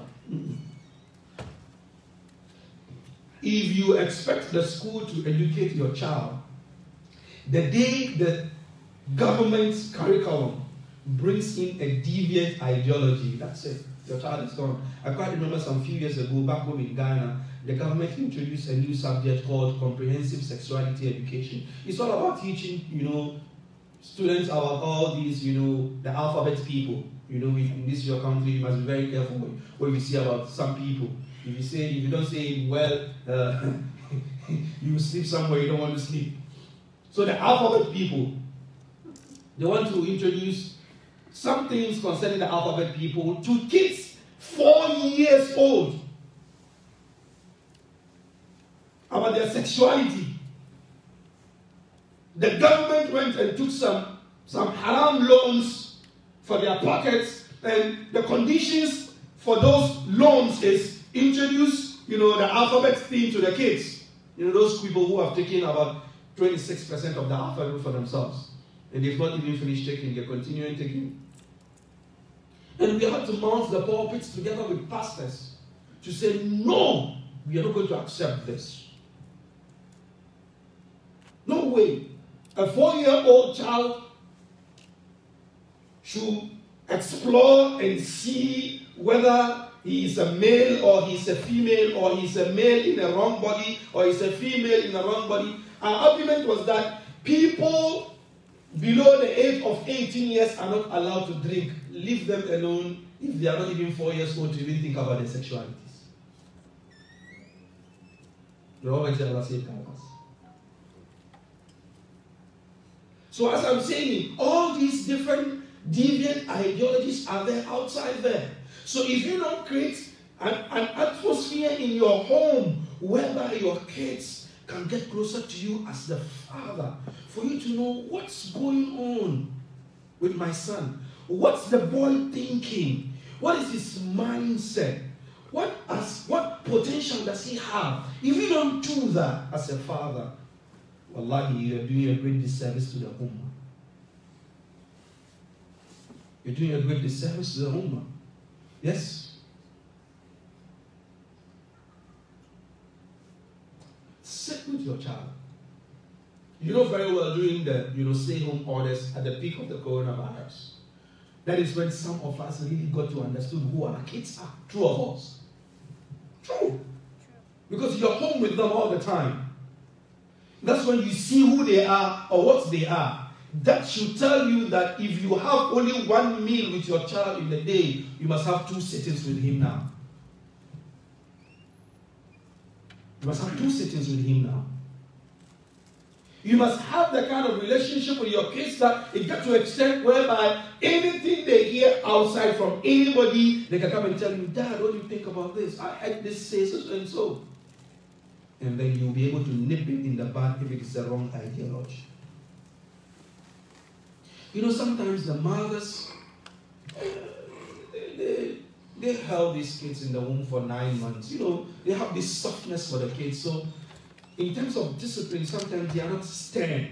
If you expect the school to educate your child, the day the government's curriculum brings in a deviant ideology, that's it. Your child is gone. I quite remember some few years ago, back home in Ghana, the government introduced a new subject called comprehensive sexuality education. It's all about teaching, students about all these, the alphabet people. In this your country, you must be very careful what you see about some people. If you don't say, well, you sleep somewhere you don't want to sleep. So the alphabet people, they want to introduce some things concerning the alphabet people to kids 4 years old about their sexuality. The government went and took some haram loans for their pockets, and the conditions for those loans is introduce, the alphabet thing to the kids. Those people who have taken about 26% of the alphabet for themselves. And they've not even finished taking, they're continuing taking. And we had to mount the pulpits together with pastors to say, no, we are not going to accept this. No way. A 4-year-old child should explore and see whether he is a male or he's a female, or he's a male in a wrong body or he's a female in a wrong body. Our argument was that people below the age of 18 years are not allowed to drink. Leave them alone if they are not even 4 years old to even think about their sexualities. So as I'm saying, all these different deviant ideologies are there outside there. So if you don't create an atmosphere in your home whereby your kids can get closer to you as the father, for you to know what's going on with my son. What's the boy thinking? What is his mindset? What potential does he have? If you don't do that as a father, wallahi, you are doing a great disservice to the ummah. You're doing a great disservice to the ummah. Yes. Sit with your child. You know very well during the stay-home orders at the peak of the coronavirus. That is when some of us really got to understand who our kids are. True or false? True. Because you're home with them all the time. That's when you see who they are or what they are. That should tell you that if you have only one meal with your child in the day, you must have 2 sittings with him now. You must have 2 sittings with him now. You must have the kind of relationship with your kids that it gets to an extent whereby anything they hear outside from anybody, they can come and tell you, Dad, what do you think about this? I had this say so and so. And then you'll be able to nip it in the bud if it is the wrong ideology. You know, sometimes the mothers, they held these kids in the womb for 9 months. You know, they have this softness for the kids. So, in terms of discipline, sometimes they are not stern.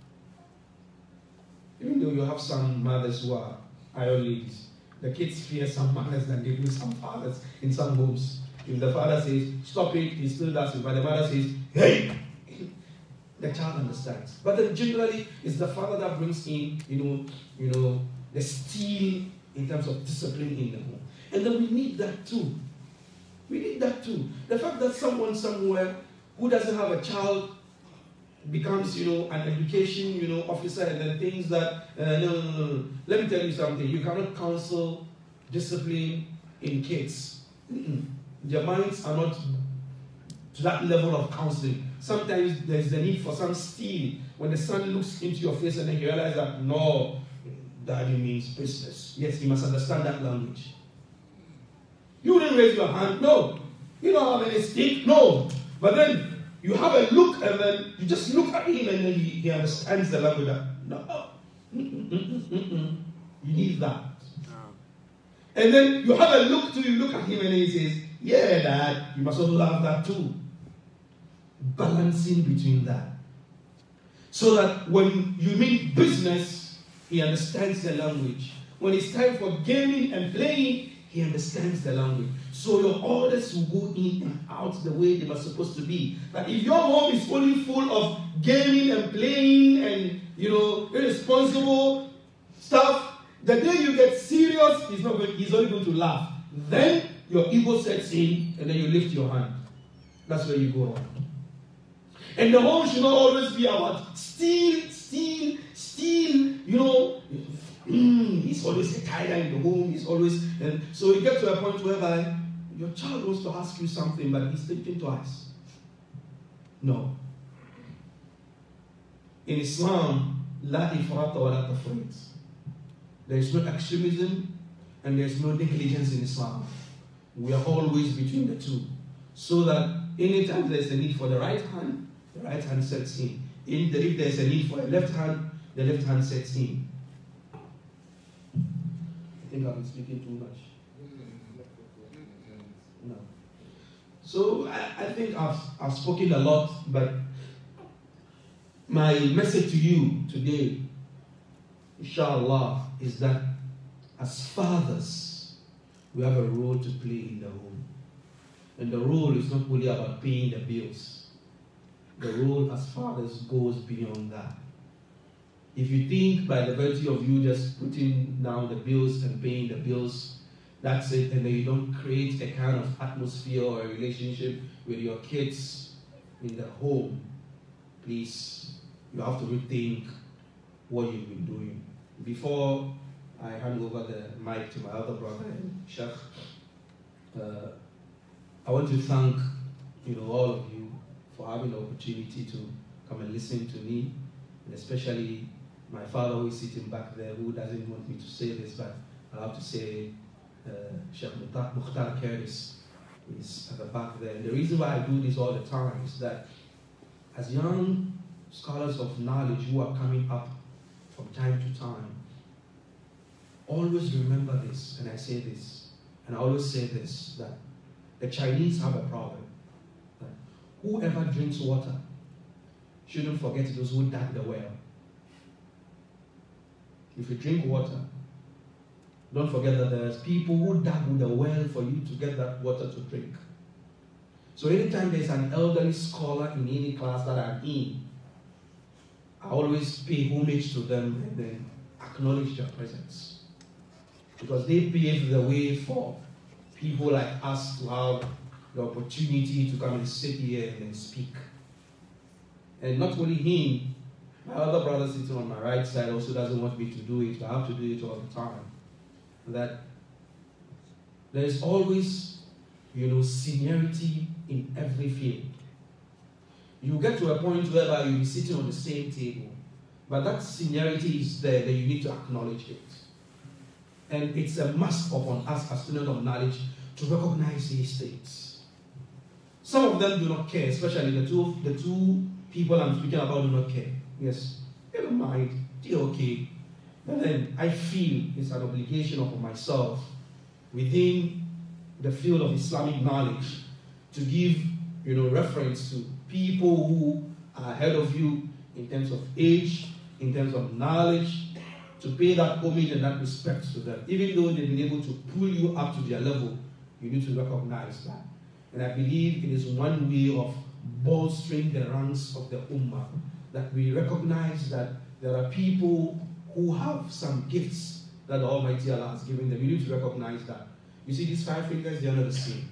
Even though you have some mothers who are iron ladies, the kids fear some mothers than they do some fathers in some homes. If the father says, stop it, he still does it. But the mother says, hey! The child understands. But then generally, it's the father that brings in, the steel in terms of discipline in the home. And then we need that too. We need that too. The fact that someone somewhere who doesn't have a child becomes, an education, officer, and then things that, no. Let me tell you something. You cannot counsel discipline in kids. Their minds are not to that level of counseling. Sometimes there's the need for some steel. When the son looks into your face and then you realize that, no, daddy means business. Yes, you must understand that language. You wouldn't raise your hand, no. You don't have any stick, no. But then you have a look and then you just look at him and then he understands the language. No. You need that. And then you have a look till you look at him and then he says, yeah, Dad, you must also have that too. Balancing between that. So that when you mean business, he understands the language. When it's time for gaming and playing, he understands the language. So your orders will go in and out the way they were supposed to be. But if your home is only full of gaming and playing and, irresponsible stuff, the day you get serious, he's only going to laugh. Then your ego sets in and then you lift your hand. That's where you go wrong. And the home should not always be about steal. He's always a tiger in the home. He's always, and so you get to a point whereby your child wants to ask you something, but he's thinking twice. No. In Islam, la ifrata wa la tafrit. There is no extremism and there is no negligence in Islam. We are always between the two. So that anytime there is a need for the right hand sets in. If there is a need for a left hand, the left hand sets in. I think I've been speaking too much. No. So I think I've spoken a lot, but my message to you today, inshallah, is that as fathers, we have a role to play in the home. And the role is not only about paying the bills. The role as fathers goes beyond that. If you think by the virtue of you just putting down the bills and paying the bills, that's it, and then you don't create a kind of atmosphere or a relationship with your kids in the home, please, you have to rethink what you've been doing. Before I hand over the mic to my other brother, Sheikh, I want to thank all of you for having the opportunity to come and listen to me, and especially my father who is sitting back there, who doesn't want me to say this, but I'll have to say Sheikh Mukhtar Keris is at the back there. And the reason why I do this all the time is that as young scholars of knowledge who are coming up from time to time, always remember this, and I say this, and I always say this, that the Chinese have a problem. That whoever drinks water shouldn't forget those who dug the well. If you drink water, don't forget that there's people who dug with the well for you to get that water to drink. So anytime there's an elderly scholar in any class that I'm in, I always pay homage to them and then acknowledge their presence. Because they paved the way for people like us to have the opportunity to come and sit here and then speak. And not only him, my other brother sitting on my right side also doesn't want me to do it, but I have to do it all the time. That there is always, seniority in every field. You get to a point whereby you'll be sitting on the same table, but that seniority is there, that you need to acknowledge it. And it's a must upon us as students of knowledge to recognize these things. Some of them do not care, especially the two people I'm speaking about do not care. Yes, they don't mind, they're okay. And then I feel it's an obligation upon myself within the field of Islamic knowledge to give, reference to people who are ahead of you in terms of age, in terms of knowledge, to pay that homage and that respect to them. Even though they've been able to pull you up to their level, you need to recognize that. And I believe it is one way of bolstering the ranks of the Ummah, that we recognize that there are people who have some gifts that the Almighty Allah has given them. You need to recognize that. You see these 5 fingers, they are not the same.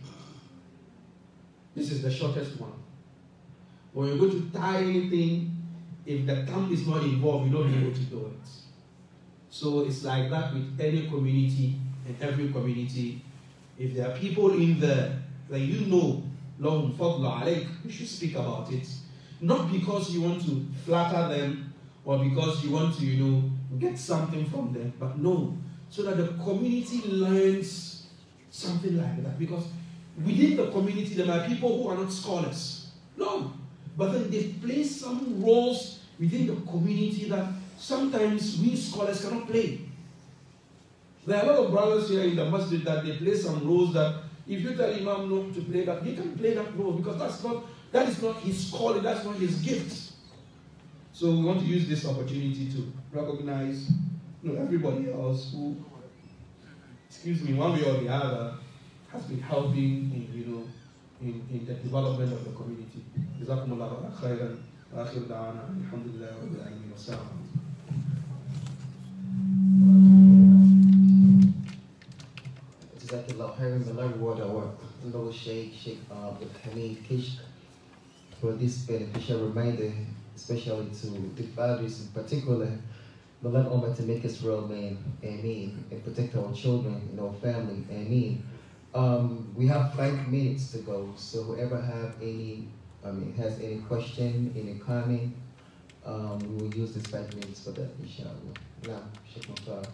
This is the shortest one. When you're going to tie anything, if the thumb is not involved, you're not be able to do it. So it's like that with any community and every community. If there are people in there that lahum fadlu alayk, you should speak about it. Not because you want to flatter them or because you want to, get something from them, but no, so that the community learns something like that. Because within the community, there are people who are not scholars. No. But then they play some roles within the community that sometimes we scholars cannot play. There are a lot of brothers here in the Masjid that they play some roles that if you tell Imam no to play that, he can play that role because that is not his calling, that's not his gift. So we want to use this opportunity to recognize everybody else who, one way or the other, has been helping in the development of the community. Jazakumullahu khairan. Wa akhir da'wana alhamdulillahi rabbil alamin. Wassalamu alaikum. Jazakallahu khairan. The Lord reward our Lord Sheikh Abdul Hamid Kishk for this beneficial reminder, especially to the fathers in particular. The Lord Almighty make us real men, ameen, and protect our children and our family, ameen. We have 5 minutes to go, so whoever has any question, any comment, we will use this 5 minutes for that, inshallah. Now, Sheikh Mukhtar.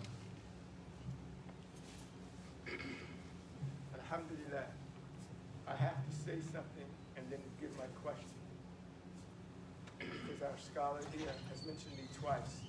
Alhamdulillah. I have to say something and then give my question. Because our scholar here has mentioned me twice.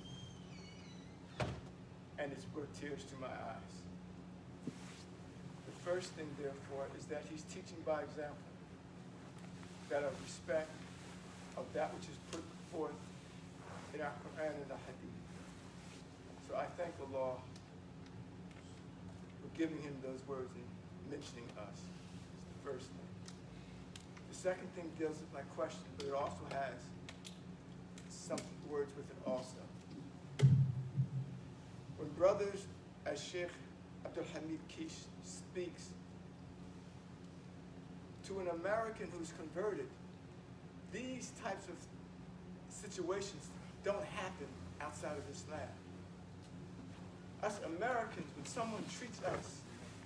And it's brought tears to my eyes. The first thing, therefore, is that he's teaching by example, that of respect of that which is put forth in our Quran and the Hadith. So I thank Allah for giving him those words and mentioning us. It's the first thing. The second thing deals with my question, but it also has some words with it also. When brothers as Sheikh Abdul Hamid Kish speaks to an American who's converted, these types of situations don't happen outside of Islam. Us Americans, when someone treats us,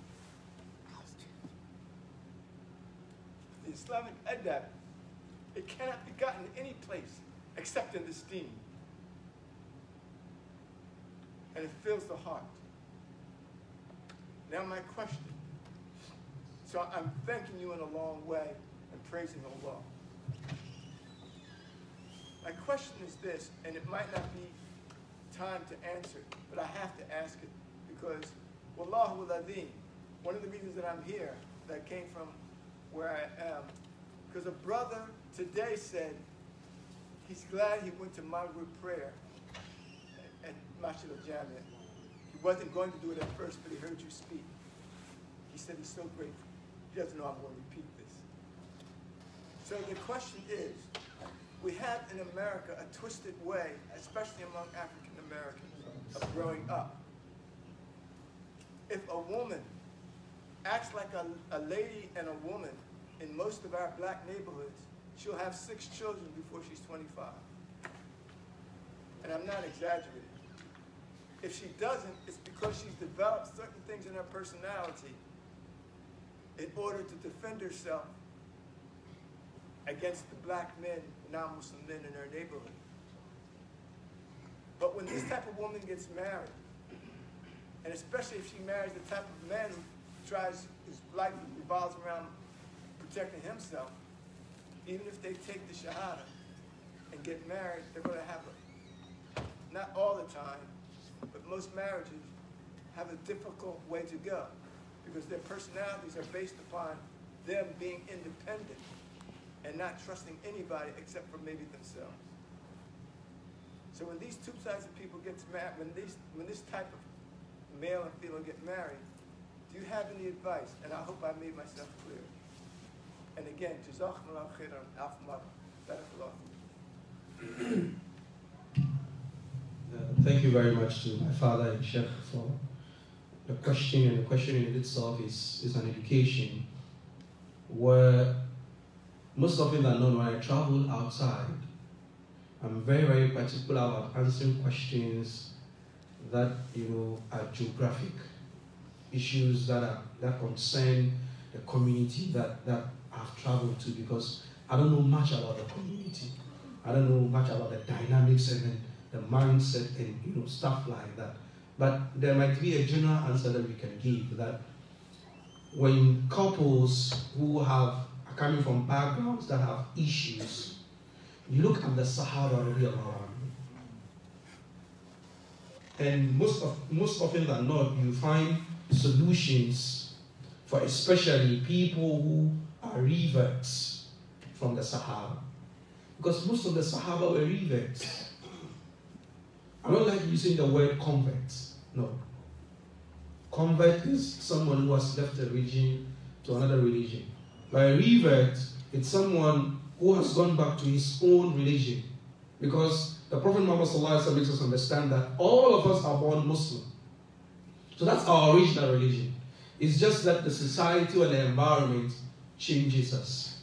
the Islamic adab, it cannot be gotten any place except in this deen. And it fills the heart. Now my question. So I'm thanking you in a long way and praising Allah. My question is this, and it might not be time to answer, but I have to ask it because Wallahu al-Azim, one of the reasons that I'm here, that I came from where I am, because a brother today said he's glad he went to Maghrib prayer at Masjid al-Jami'. He wasn't going to do it at first, but he heard you speak. He said he's so grateful. He doesn't know I'm going to repeat this. So the question is, we have in America a twisted way, especially among African Americans, of growing up. If a woman acts like a lady and a woman in most of our black neighborhoods, she'll have 6 children before she's 25. And I'm not exaggerating. If she doesn't, it's because she's developed certain things in her personality in order to defend herself against the black men, non-Muslim men in her neighborhood. But when this type of woman gets married, and especially if she marries the type of man who tries, his life revolves around protecting himself, even if they take the Shahada and get married, they're going to have not all the time, but most marriages have a difficult way to go because their personalities are based upon them being independent and not trusting anybody except for maybe themselves. So when these two types of people get married, when this type of male and female get married, do you have any advice? And I hope I made myself clear. And again, Jazakumullah khairan, alf marra, barakallah. Thank you very much to my father and Sheikh for the question, and the question in itself is an education where most often than not when I travel outside, I'm very, very particular about answering questions that are geographic issues that concern the community that I've traveled to, because I don't know much about the community. I don't know much about the dynamics and the mindset and stuff like that. But there might be a general answer that we can give, that when couples who are coming from backgrounds that have issues, you look at the Sahaba radiallahu anhu, and most often than not, you find solutions for especially people who are reverts from the Sahaba. Because most of the Sahaba were reverts. I don't like using the word converts. No. Convert is someone who has left a religion to another religion. But a revert, it's someone who has gone back to his own religion. Because the Prophet Muhammad ﷺ makes us understand that all of us are born Muslim. So that's our original religion. It's just that the society or the environment changes us.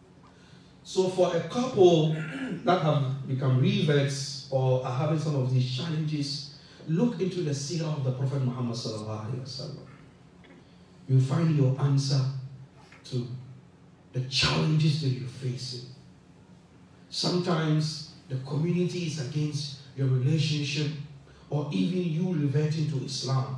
So for a couple that have become reverts or are having some of these challenges, look into the seerah of the Prophet Muhammad ﷺ. You'll find your answer to the challenges that you're facing. Sometimes the community is against your relationship or even you reverting to Islam.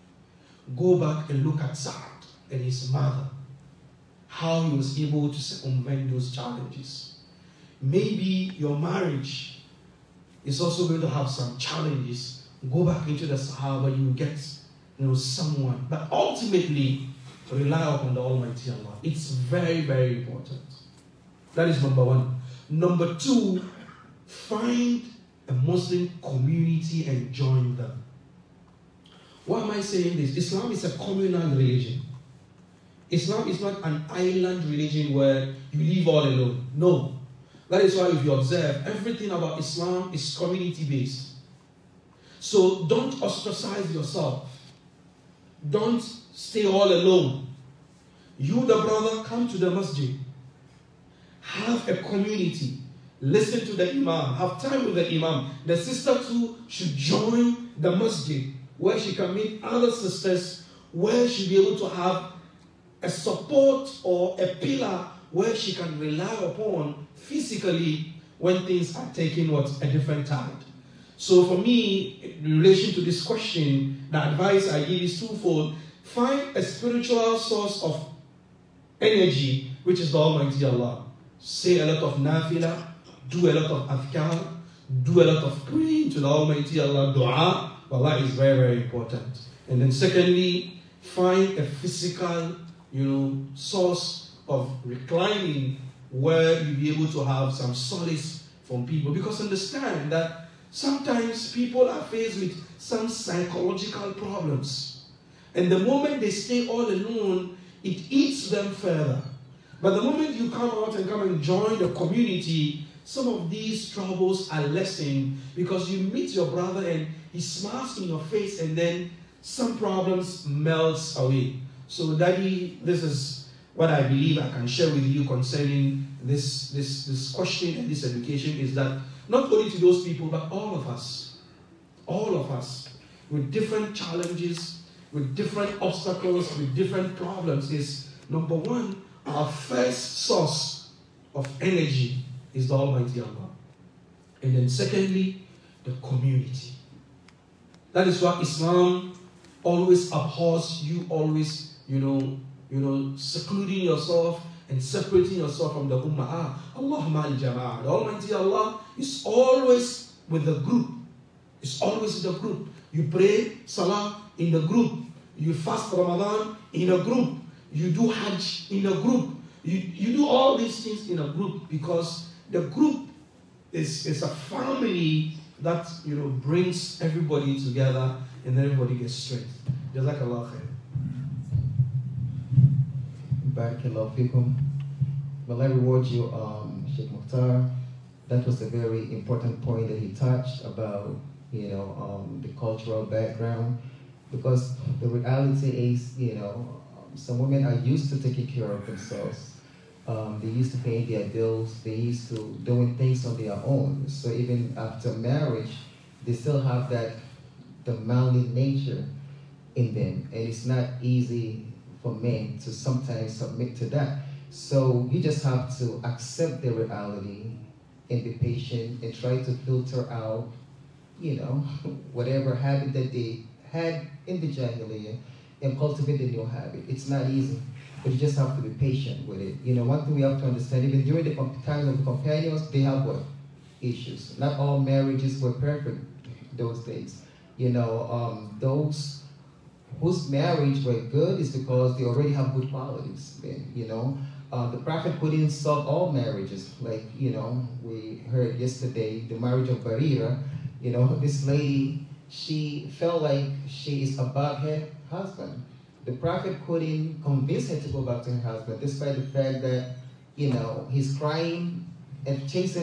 Go back and look at Sa'd and his mother, how he was able to circumvent those challenges. Maybe your marriage is also going to have some challenges. Go back into the Sahaba, you will get someone. But ultimately, rely upon the Almighty Allah. It's very, very important. That is number one. Number two, find a Muslim community and join them. Why am I saying this? Islam is a communal religion. Islam is not an island religion where you live all alone. No. That is why if you observe, everything about Islam is community-based. So don't ostracize yourself. Don't stay all alone. You, the brother, come to the masjid. Have a community. Listen to the imam. Have time with the imam. The sister too should join the masjid, where she can meet other sisters, where she'll be able to have a support or a pillar where she can rely upon physically when things are taking a different tide. So for me, in relation to this question, the advice I give is twofold. Find a spiritual source of energy, which is the Almighty Allah. Say a lot of nafilah, do a lot of adhkar, do a lot of praying to the Almighty Allah. Dua, Allah is very, very important. And then secondly, find a physical, source of reclining where you'll be able to have some solace from people. Because understand that Sometimes people are faced with some psychological problems. And the moment they stay all alone, it eats them further. But the moment you come out and come and join the community, some of these troubles are lessened because you meet your brother and he smiles in your face and then some problems melts away. So Daddy, this is what I believe I can share with you concerning this question and this education, is that not only to those people, but all of us, with different challenges, with different obstacles, with different problems, is number one, our first source of energy is the Almighty Allah. And then secondly, the community. That is why Islam always abhors you always, secluding yourself and separating yourself from the Ummah. Allahumma al-Jama'ah. The Almighty Allah is always with the group. It's always with the group. You pray Salah in the group. You fast Ramadan in a group. You do Hajj in a group. You do all these things in a group because the group is a family that brings everybody together and everybody gets strength. Jazakallah khair. Barakallahu fikum. Well, I reward you, Sheikh Mukhtar. That was a very important point that he touched about, the cultural background, because the reality is, some women are used to taking care of themselves. They used to paying their bills. They used to doing things on their own. So even after marriage, they still have the manly nature in them, and it's not easy for men to sometimes submit to that. So you just have to accept the reality and be patient and try to filter out, whatever habit that they had in the Jahiliyyah and cultivate a new habit. It's not easy, but you just have to be patient with it. One thing we have to understand, even during the time of the companions, they have what? Issues. Not all marriages were perfect those days. Those whose marriage were good is because they already have good qualities. The Prophet couldn't solve all marriages. Like, we heard yesterday, the marriage of Barira, this lady, she felt like she is above her husband. The Prophet couldn't convince her to go back to her husband, despite the fact that, he's crying and chasing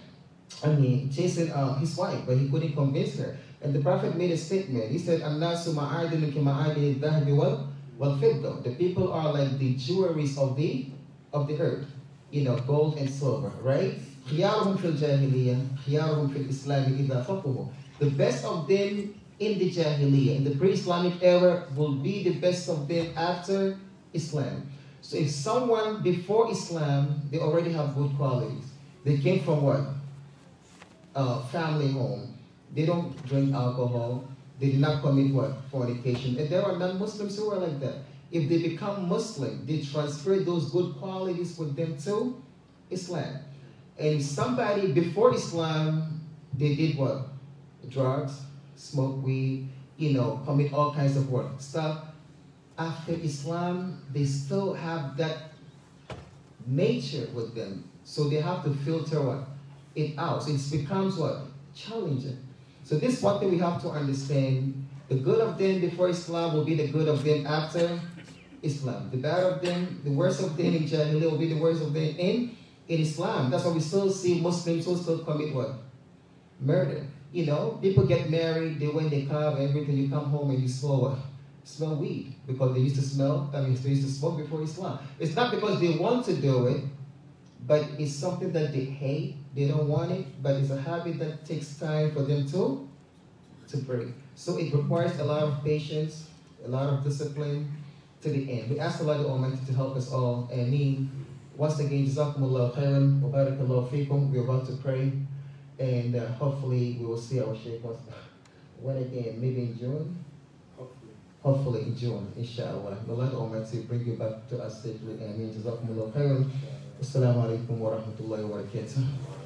his wife, but he couldn't convince her. And the Prophet made a statement. He said, "An-nasu ma'adinu kema'adini dhahabi wal fidda." The people are like the jewelries of the earth, gold and silver, right? خِيَارُهُمْ فِي الْجَاهِلِيَّةِ خِيَارُهُمْ فِي الْإِسْلَامِ إِذَا فَقُهُ. The best of them in the Jahiliyyah, in the pre-Islamic era, will be the best of them after Islam. So if someone before Islam, they already have good qualities. They came from what? Family home. They don't drink alcohol. They did not commit what? Fornication. And there are non-Muslims who are like that. If they become Muslim, they transfer those good qualities with them to Islam. And somebody before Islam, they did what? Drugs, smoke weed, commit all kinds of stuff. After Islam, they still have that nature with them. So they have to filter it out. So it becomes challenging. So this is one thing we have to understand. The good of them before Islam will be the good of them after Islam. The bad of them, the worst of them in Jahiliyyah will be the worst of them in Islam. That's why we still see Muslims who still commit murder. People get married, they wear niqab and everything. You come home and you smell weed, because they used to smoke before Islam. It's not because they want to do it, but it's something that they hate. They don't want it, but it's a habit that takes time for them to break. So it requires a lot of patience, a lot of discipline to the end. We ask Allah the Almighty to help us all. Ameen. Once again, Jazakumullah khairan wa barakallahu feekum. We're about to pray, and hopefully we will see our Shaykh when again, maybe in June? Hopefully in June, inshallah. May Allah the Almighty bring you back to us safely. Ameen. Jazakumullah khairan. Assalamu alaikum wa rahmatullahi wa barakatuh.